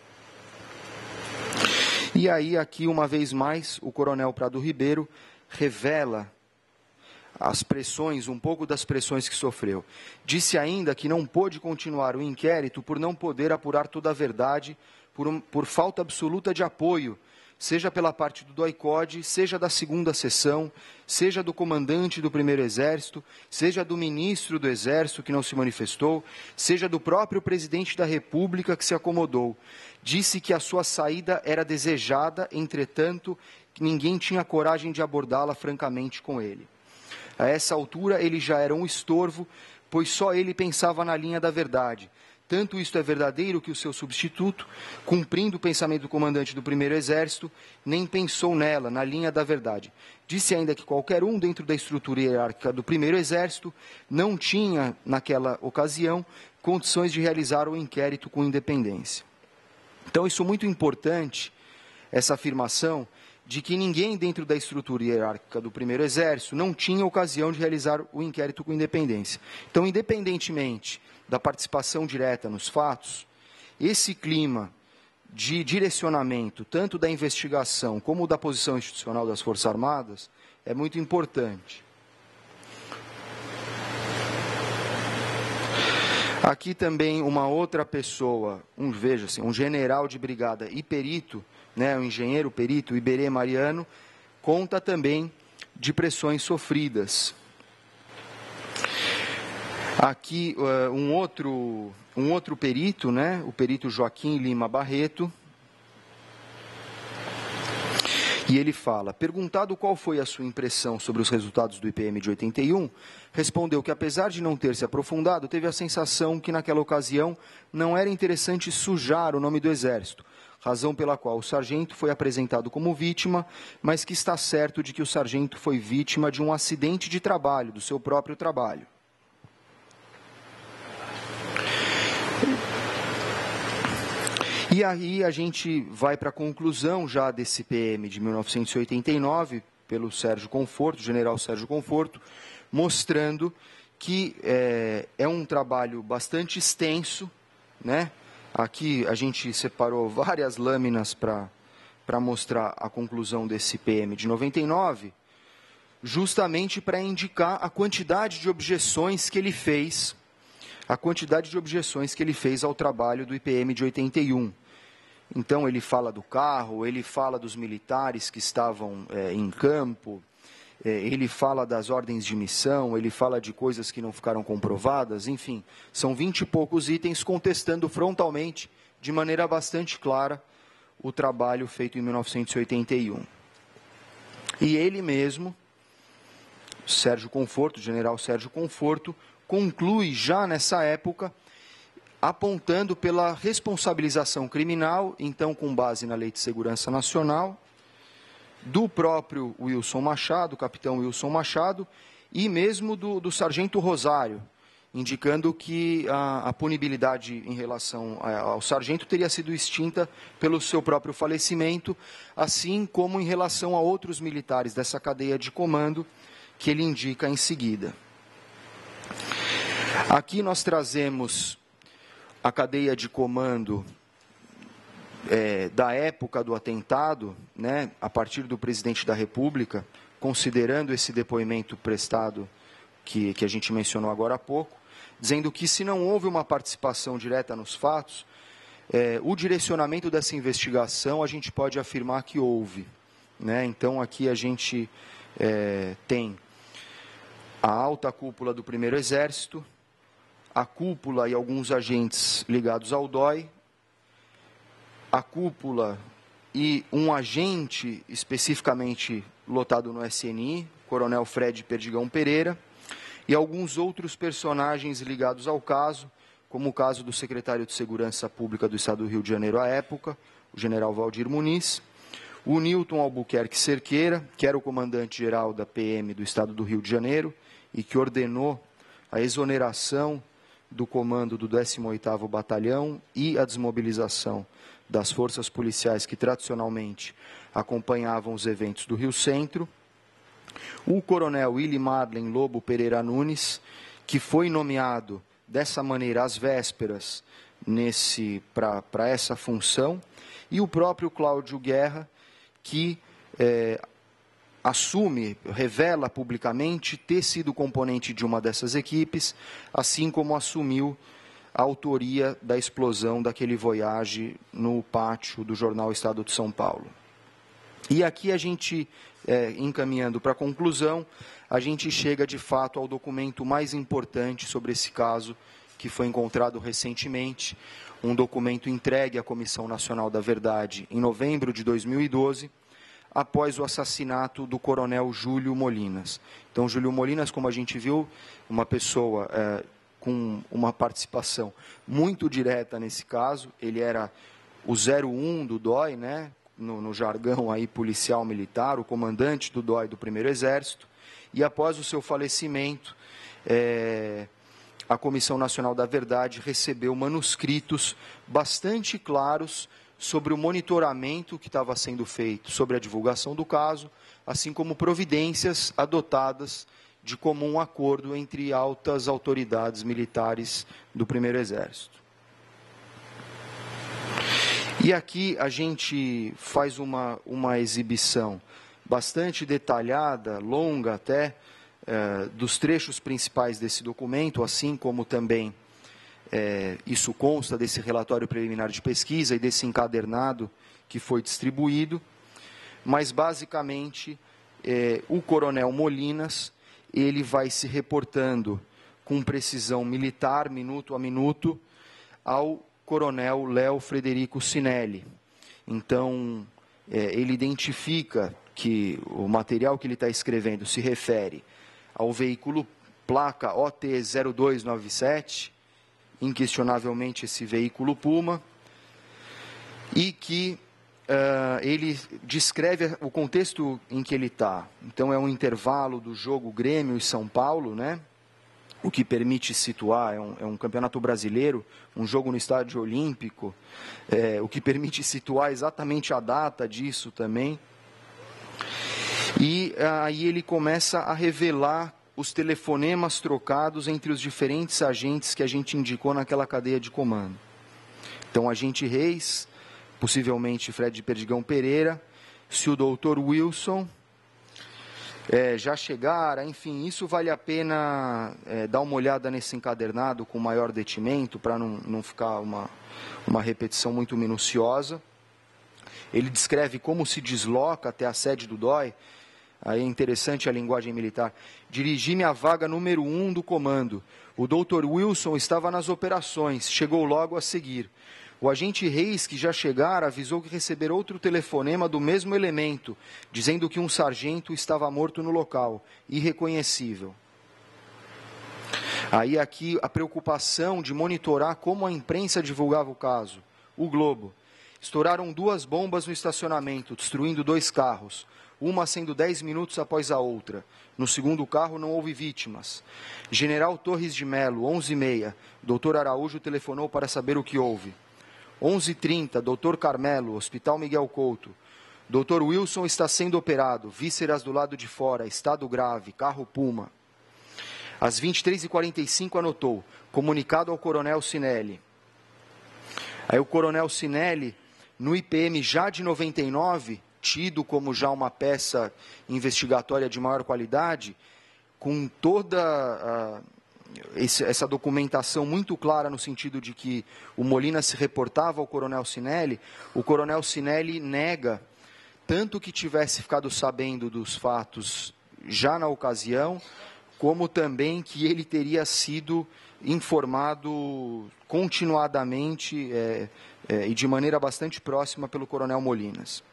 E aí, aqui, uma vez mais, o coronel Prado Ribeiro revela as pressões, um pouco das pressões que sofreu. Disse ainda que não pôde continuar o inquérito por não poder apurar toda a verdade, por, um, por falta absoluta de apoio, seja pela parte do doicode, seja da segunda sessão, seja do comandante do Primeiro Exército, seja do ministro do Exército, que não se manifestou, seja do próprio presidente da República, que se acomodou. Disse que a sua saída era desejada, entretanto, que ninguém tinha coragem de abordá-la francamente com ele. A essa altura, ele já era um estorvo, pois só ele pensava na linha da verdade. Tanto isto é verdadeiro que o seu substituto, cumprindo o pensamento do comandante do Primeiro Exército, nem pensou nela, na linha da verdade. Disse ainda que qualquer um dentro da estrutura hierárquica do Primeiro Exército não tinha, naquela ocasião, condições de realizar o inquérito com independência. Então, isso é muito importante, essa afirmação, de que ninguém dentro da estrutura hierárquica do Primeiro Exército não tinha ocasião de realizar o inquérito com independência. Então, independentemente da participação direta nos fatos, esse clima de direcionamento, tanto da investigação como da posição institucional das Forças Armadas, é muito importante. Aqui também uma outra pessoa, um, veja assim, um general de brigada e perito, né, um engenheiro perito, Iberê Mariano, conta também de pressões sofridas. Aqui uh, um, outro, um outro perito, né, o perito Joaquim Lima Barreto. E ele fala, perguntado qual foi a sua impressão sobre os resultados do I P M de oitenta e um, respondeu que, apesar de não ter se aprofundado, teve a sensação que, naquela ocasião, não era interessante sujar o nome do Exército, razão pela qual o sargento foi apresentado como vítima, mas que está certo de que o sargento foi vítima de um acidente de trabalho, do seu próprio trabalho. E aí a gente vai para a conclusão já desse P M de mil novecentos e oitenta e nove, pelo Sérgio Conforto, general Sérgio Conforto, mostrando que é, é um trabalho bastante extenso, né? Aqui a gente separou várias lâminas para para mostrar a conclusão desse P M de noventa e nove, justamente para indicar a quantidade de objeções que ele fez, a quantidade de objeções que ele fez ao trabalho do I P M de oitenta e um. Então, ele fala do carro, ele fala dos militares que estavam é, em campo, é, ele fala das ordens de missão, ele fala de coisas que não ficaram comprovadas, enfim, são vinte e poucos itens contestando frontalmente, de maneira bastante clara, o trabalho feito em mil novecentos e oitenta e um. E ele mesmo, Sérgio Conforto, general Sérgio Conforto, conclui já nessa época, apontando pela responsabilização criminal, então com base na Lei de Segurança Nacional, do próprio Wilson Machado, capitão Wilson Machado, e mesmo do, do sargento Rosário, indicando que a, a punibilidade em relação ao sargento teria sido extinta pelo seu próprio falecimento, assim como em relação a outros militares dessa cadeia de comando, que ele indica em seguida. Aqui nós trazemos a cadeia de comando é, da época do atentado, né, a partir do presidente da República, considerando esse depoimento prestado que, que a gente mencionou agora há pouco, dizendo que se não houve uma participação direta nos fatos, é, o direcionamento dessa investigação a gente pode afirmar que houve, né? Então aqui a gente é, tem a alta cúpula do primeiro Exército, a cúpula e alguns agentes ligados ao D O I, a cúpula e um agente especificamente lotado no S N I, Coronel Fred Perdigão Pereira, e alguns outros personagens ligados ao caso, como o caso do secretário de Segurança Pública do Estado do Rio de Janeiro à época, o general Valdir Muniz, o Newton Albuquerque Cerqueira, que era o comandante-geral da P M do Estado do Rio de Janeiro e que ordenou a exoneração do comando do décimo oitavo Batalhão e a desmobilização das forças policiais que tradicionalmente acompanhavam os eventos do Rio Centro, o coronel Willy Marlen Lobo Pereira Nunes, que foi nomeado dessa maneira às vésperas para essa função, e o próprio Cláudio Guerra, que é, assume, revela publicamente ter sido componente de uma dessas equipes, assim como assumiu a autoria da explosão daquele Voyage no pátio do jornal Estado de São Paulo. E aqui a gente, é, encaminhando para a conclusão, a gente chega de fato ao documento mais importante sobre esse caso, que foi encontrado recentemente, um documento entregue à Comissão Nacional da Verdade em novembro de dois mil e doze, após o assassinato do coronel Júlio Molinas. Então, Júlio Molinas, como a gente viu, uma pessoa é, com uma participação muito direta nesse caso, ele era o zero um do D O I, né, no, no jargão aí policial militar, o comandante do D O I do primeiro Exército, e após o seu falecimento, é, a Comissão Nacional da Verdade recebeu manuscritos bastante claros sobre o monitoramento que estava sendo feito sobre a divulgação do caso, assim como providências adotadas de comum acordo entre altas autoridades militares do primeiro Exército. E aqui a gente faz uma, uma exibição bastante detalhada, longa até, eh, dos trechos principais desse documento, assim como também É, isso consta desse relatório preliminar de pesquisa e desse encadernado que foi distribuído, mas basicamente é, o coronel Molinas, ele vai se reportando com precisão militar, minuto a minuto, ao coronel Léo Frederico Sinelli. Então, é, ele identifica que o material que ele está escrevendo se refere ao veículo placa O T zero dois nove sete, inquestionavelmente esse veículo Puma, e que uh, ele descreve o contexto em que ele está. Então, é um intervalo do jogo Grêmio e São Paulo, né? O que permite situar, é um, é um campeonato brasileiro, um jogo no estádio olímpico, é, o que permite situar exatamente a data disso também. E aí ele começa a revelar os telefonemas trocados entre os diferentes agentes que a gente indicou naquela cadeia de comando. Então, agente Reis, possivelmente Fred Perdigão Pereira, se o doutor Wilson é, já chegara, enfim, isso vale a pena é, dar uma olhada nesse encadernado com maior detimento, para não, não ficar uma, uma repetição muito minuciosa. Ele descreve como se desloca até a sede do D O I. Aí é interessante a linguagem militar. Dirigi-me à vaga número um do comando. O doutor Wilson estava nas operações, chegou logo a seguir. O agente Reis, que já chegara, avisou que recebera outro telefonema do mesmo elemento, dizendo que um sargento estava morto no local, irreconhecível. Aí aqui a preocupação de monitorar como a imprensa divulgava o caso. O Globo. Estouraram duas bombas no estacionamento, destruindo dois carros, uma sendo dez minutos após a outra. No segundo carro não houve vítimas. General Torres de Melo, onze e meia. doutor Araújo telefonou para saber o que houve. onze e trinta, doutor Carmelo, Hospital Miguel Couto. doutor Wilson está sendo operado, vísceras do lado de fora, estado grave, carro Puma. Às vinte e três e quarenta e cinco anotou, comunicado ao coronel Sinelli. Aí o coronel Sinelli, no I P M já de noventa e nove, tido como já uma peça investigatória de maior qualidade, com toda a, esse, essa documentação muito clara no sentido de que o Molina se reportava ao coronel Sinelli, o coronel Sinelli nega tanto que tivesse ficado sabendo dos fatos já na ocasião, como também que ele teria sido informado continuadamente é, é, e de maneira bastante próxima pelo coronel Molinas.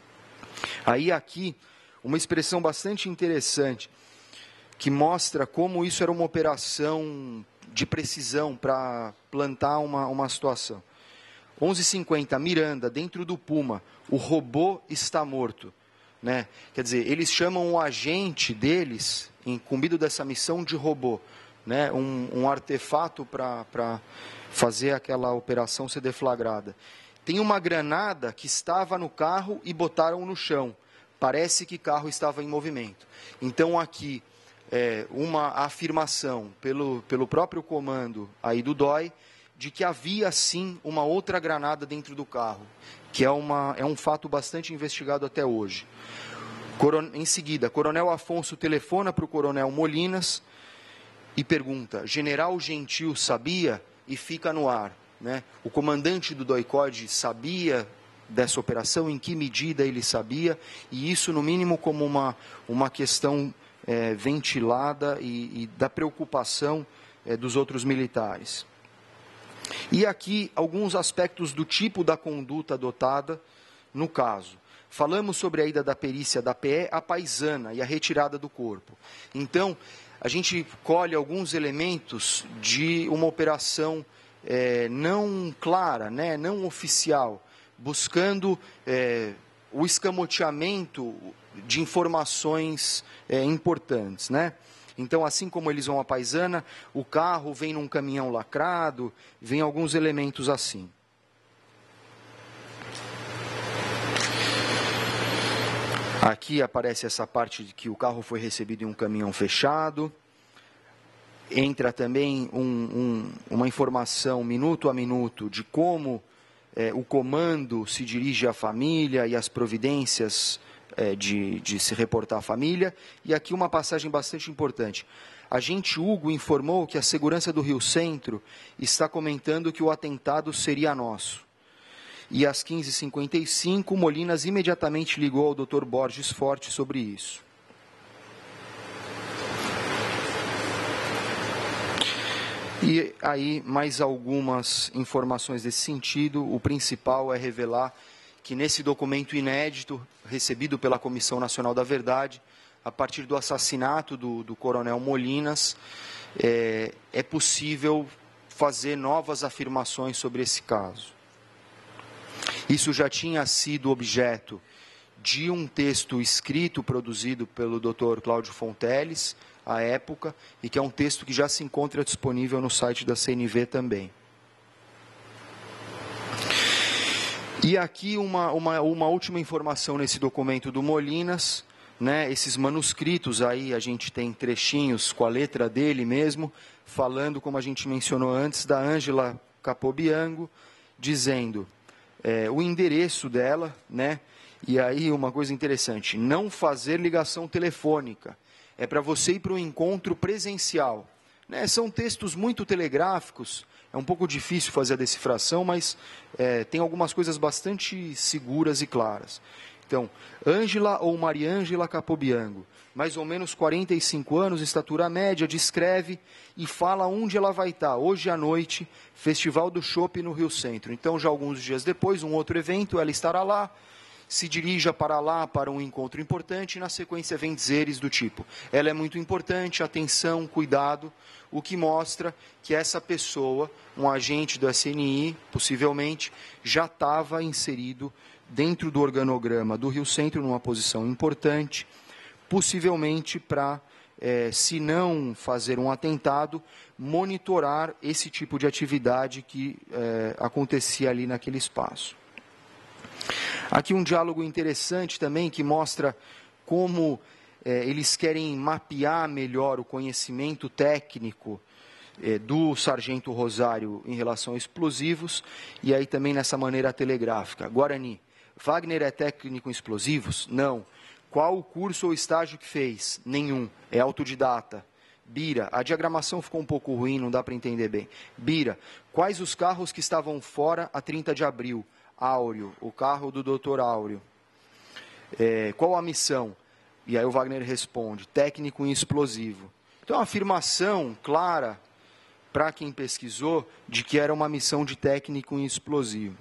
Aí aqui, uma expressão bastante interessante, que mostra como isso era uma operação de precisão para plantar uma, uma situação. onze e cinquenta, Miranda, dentro do Puma, o robô está morto. Né? Quer dizer, eles chamam o agente deles, incumbido dessa missão, de robô. Né? Um, um artefato para fazer aquela operação ser deflagrada. Tem uma granada que estava no carro e botaram no chão. Parece que o carro estava em movimento. Então, aqui, é, uma afirmação pelo, pelo próprio comando aí do D O I de que havia, sim, uma outra granada dentro do carro, que é, uma, é um fato bastante investigado até hoje. Coron... Em seguida, Coronel Afonso telefona para o Coronel Molinas e pergunta, General Gentil sabia? E fica no ar. Né? O comandante do D O I C O D sabia dessa operação, em que medida ele sabia, e isso, no mínimo, como uma, uma questão é, ventilada e, e da preocupação é, dos outros militares. E aqui, alguns aspectos do tipo da conduta adotada no caso. Falamos sobre a ida da perícia da P E à Paisana e a retirada do corpo. Então, a gente colhe alguns elementos de uma operação É, não clara, né, não oficial, buscando é, o escamoteamento de informações é, importantes. Né? Então, assim como eles vão à Paisana, o carro vem num caminhão lacrado, vem alguns elementos assim. Aqui aparece essa parte de que o carro foi recebido em um caminhão fechado. Entra também um, um, uma informação minuto a minuto de como é, o comando se dirige à família e as providências é, de, de se reportar à família. E aqui uma passagem bastante importante. Agente Hugo informou que a segurança do Rio Centro está comentando que o atentado seria nosso. E às quinze e cinquenta e cinco, Molinas imediatamente ligou ao doutor Borges Forte sobre isso. E aí, mais algumas informações desse sentido. O principal é revelar que nesse documento inédito, recebido pela Comissão Nacional da Verdade, a partir do assassinato do, do coronel Molinas, é, é possível fazer novas afirmações sobre esse caso. Isso já tinha sido objeto de um texto escrito, produzido pelo doutor Cláudio Fonteles, à época, e que é um texto que já se encontra disponível no site da C N V também. E aqui uma, uma, uma última informação nesse documento do Molinas, né, esses manuscritos aí, a gente tem trechinhos com a letra dele mesmo, falando, como a gente mencionou antes, da Ângela Capobianco, dizendo é, o endereço dela, né, e aí uma coisa interessante, não fazer ligação telefônica, é para você ir para um encontro presencial. Né, são textos muito telegráficos, é um pouco difícil fazer a decifração, mas é, tem algumas coisas bastante seguras e claras. Então, Ângela ou Mariângela Capobianco, mais ou menos quarenta e cinco anos, estatura média, descreve e fala onde ela vai estar. Hoje à noite, Festival do Chopp no Rio Centro. Então, já alguns dias depois, um outro evento, ela estará lá, se dirija para lá para um encontro importante e, na sequência, vem dizeres do tipo: ela é muito importante, atenção, cuidado, o que mostra que essa pessoa, um agente do S N I, possivelmente, já estava inserido dentro do organograma do Rio Centro, numa posição importante, possivelmente para, é, se não fazer um atentado, monitorar esse tipo de atividade que é, acontecia ali naquele espaço. Aqui um diálogo interessante também, que mostra como é, eles querem mapear melhor o conhecimento técnico é, do sargento Rosário em relação a explosivos, e aí também nessa maneira telegráfica. Guarani: Wagner é técnico em explosivos? Não. Qual o curso ou estágio que fez? Nenhum. É autodidata. Bira: a diagramação ficou um pouco ruim, não dá para entender bem. Bira: quais os carros que estavam fora a trinta de abril? Áureo, o carro do doutor Áureo. É, qual a missão? E aí o Wagner responde: técnico em explosivo. Então, uma afirmação clara para quem pesquisou de que era uma missão de técnico em explosivo.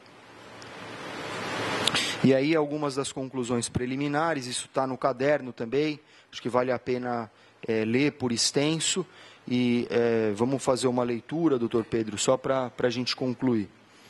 E aí algumas das conclusões preliminares, isso está no caderno também, acho que vale a pena é, ler por extenso, e é, vamos fazer uma leitura, doutor Pedro, só para a gente concluir.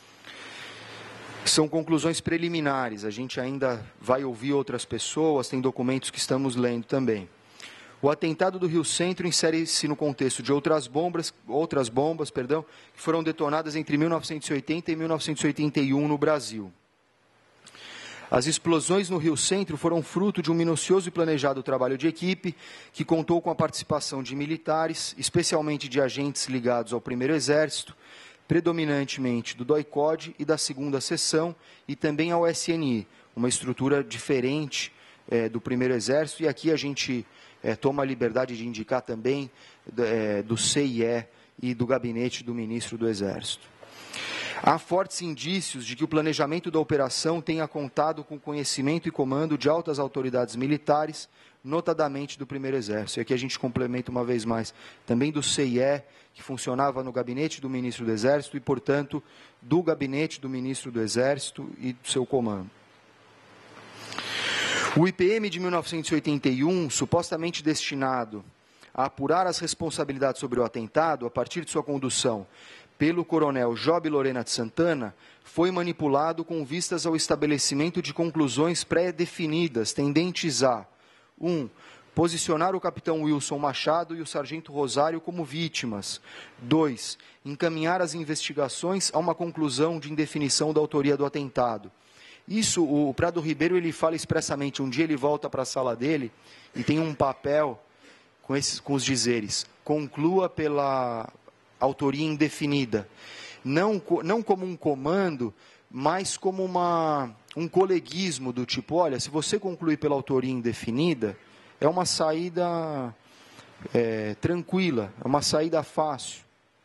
São conclusões preliminares, a gente ainda vai ouvir outras pessoas, tem documentos que estamos lendo também. O atentado do Rio Centro insere-se no contexto de outras bombas, outras bombas, perdão, que foram detonadas entre mil novecentos e oitenta e mil novecentos e oitenta e um no Brasil. As explosões no Rio Centro foram fruto de um minucioso e planejado trabalho de equipe que contou com a participação de militares, especialmente de agentes ligados ao Primeiro Exército, predominantemente do D O I C O D e da segunda Seção, e também ao S N I, uma estrutura diferente é, do Primeiro Exército, e aqui a gente é, toma a liberdade de indicar também é, do C I E e do gabinete do Ministro do Exército. Há fortes indícios de que o planejamento da operação tenha contado com conhecimento e comando de altas autoridades militares, notadamente do Primeiro Exército. E aqui a gente complementa uma vez mais, também do C I E, que funcionava no gabinete do Ministro do Exército e, portanto, do gabinete do Ministro do Exército e do seu comando. O I P M de mil novecentos e oitenta e um, supostamente destinado a apurar as responsabilidades sobre o atentado, a partir de sua condução pelo coronel Job Lorena de Santana, foi manipulado com vistas ao estabelecimento de conclusões pré-definidas, tendentes a um posicionar o capitão Wilson Machado e o sargento Rosário como vítimas. dois Encaminhar as investigações a uma conclusão de indefinição da autoria do atentado. Isso, o Prado Ribeiro, ele fala expressamente, um dia ele volta para a sala dele e tem um papel com, esses, com os dizeres: conclua pela autoria indefinida. Não, não como um comando, mas como uma, um coleguismo do tipo: olha, se você concluir pela autoria indefinida, é uma saída é, tranquila, é uma saída fácil.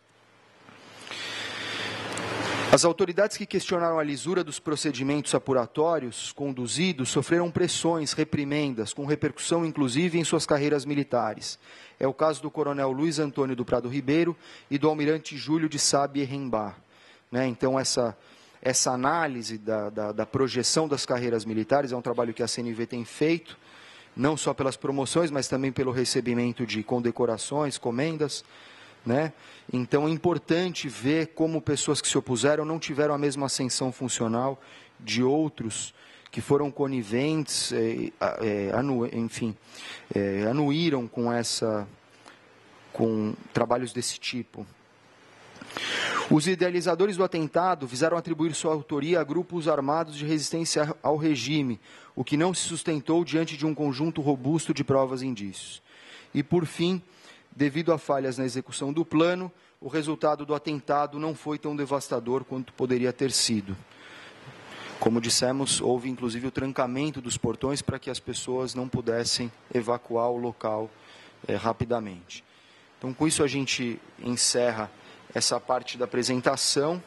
As autoridades que questionaram a lisura dos procedimentos apuratórios conduzidos sofreram pressões, reprimendas, com repercussão inclusive em suas carreiras militares. É o caso do coronel Luiz Antônio do Prado Ribeiro e do almirante Júlio de Sá Bierrenbach. Né? Então, essa essa análise da, da, da projeção das carreiras militares, é um trabalho que a C N V tem feito, não só pelas promoções, mas também pelo recebimento de condecorações, comendas, né? Então é importante ver como pessoas que se opuseram não tiveram a mesma ascensão funcional de outros que foram coniventes, é, é, anu, enfim, é, anuíram com, essa, com trabalhos desse tipo. Os idealizadores do atentado visaram atribuir sua autoria a grupos armados de resistência ao regime, o que não se sustentou diante de um conjunto robusto de provas e indícios. E, por fim, devido a falhas na execução do plano, o resultado do atentado não foi tão devastador quanto poderia ter sido. Como dissemos, houve inclusive o trancamento dos portões para que as pessoas não pudessem evacuar o local é, rapidamente. Então, com isso, a gente encerra essa parte da apresentação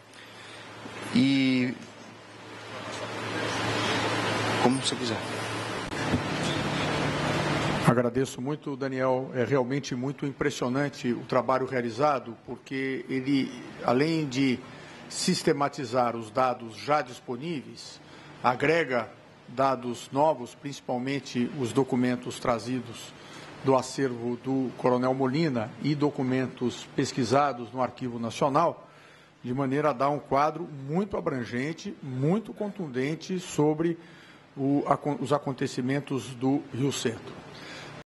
e, como você quiser. Agradeço muito, Daniel. É realmente muito impressionante o trabalho realizado, porque ele, além de sistematizar os dados já disponíveis, agrega dados novos, principalmente os documentos trazidos do acervo do Coronel Molina e documentos pesquisados no Arquivo Nacional, de maneira a dar um quadro muito abrangente, muito contundente sobre o, os acontecimentos do Rio Centro.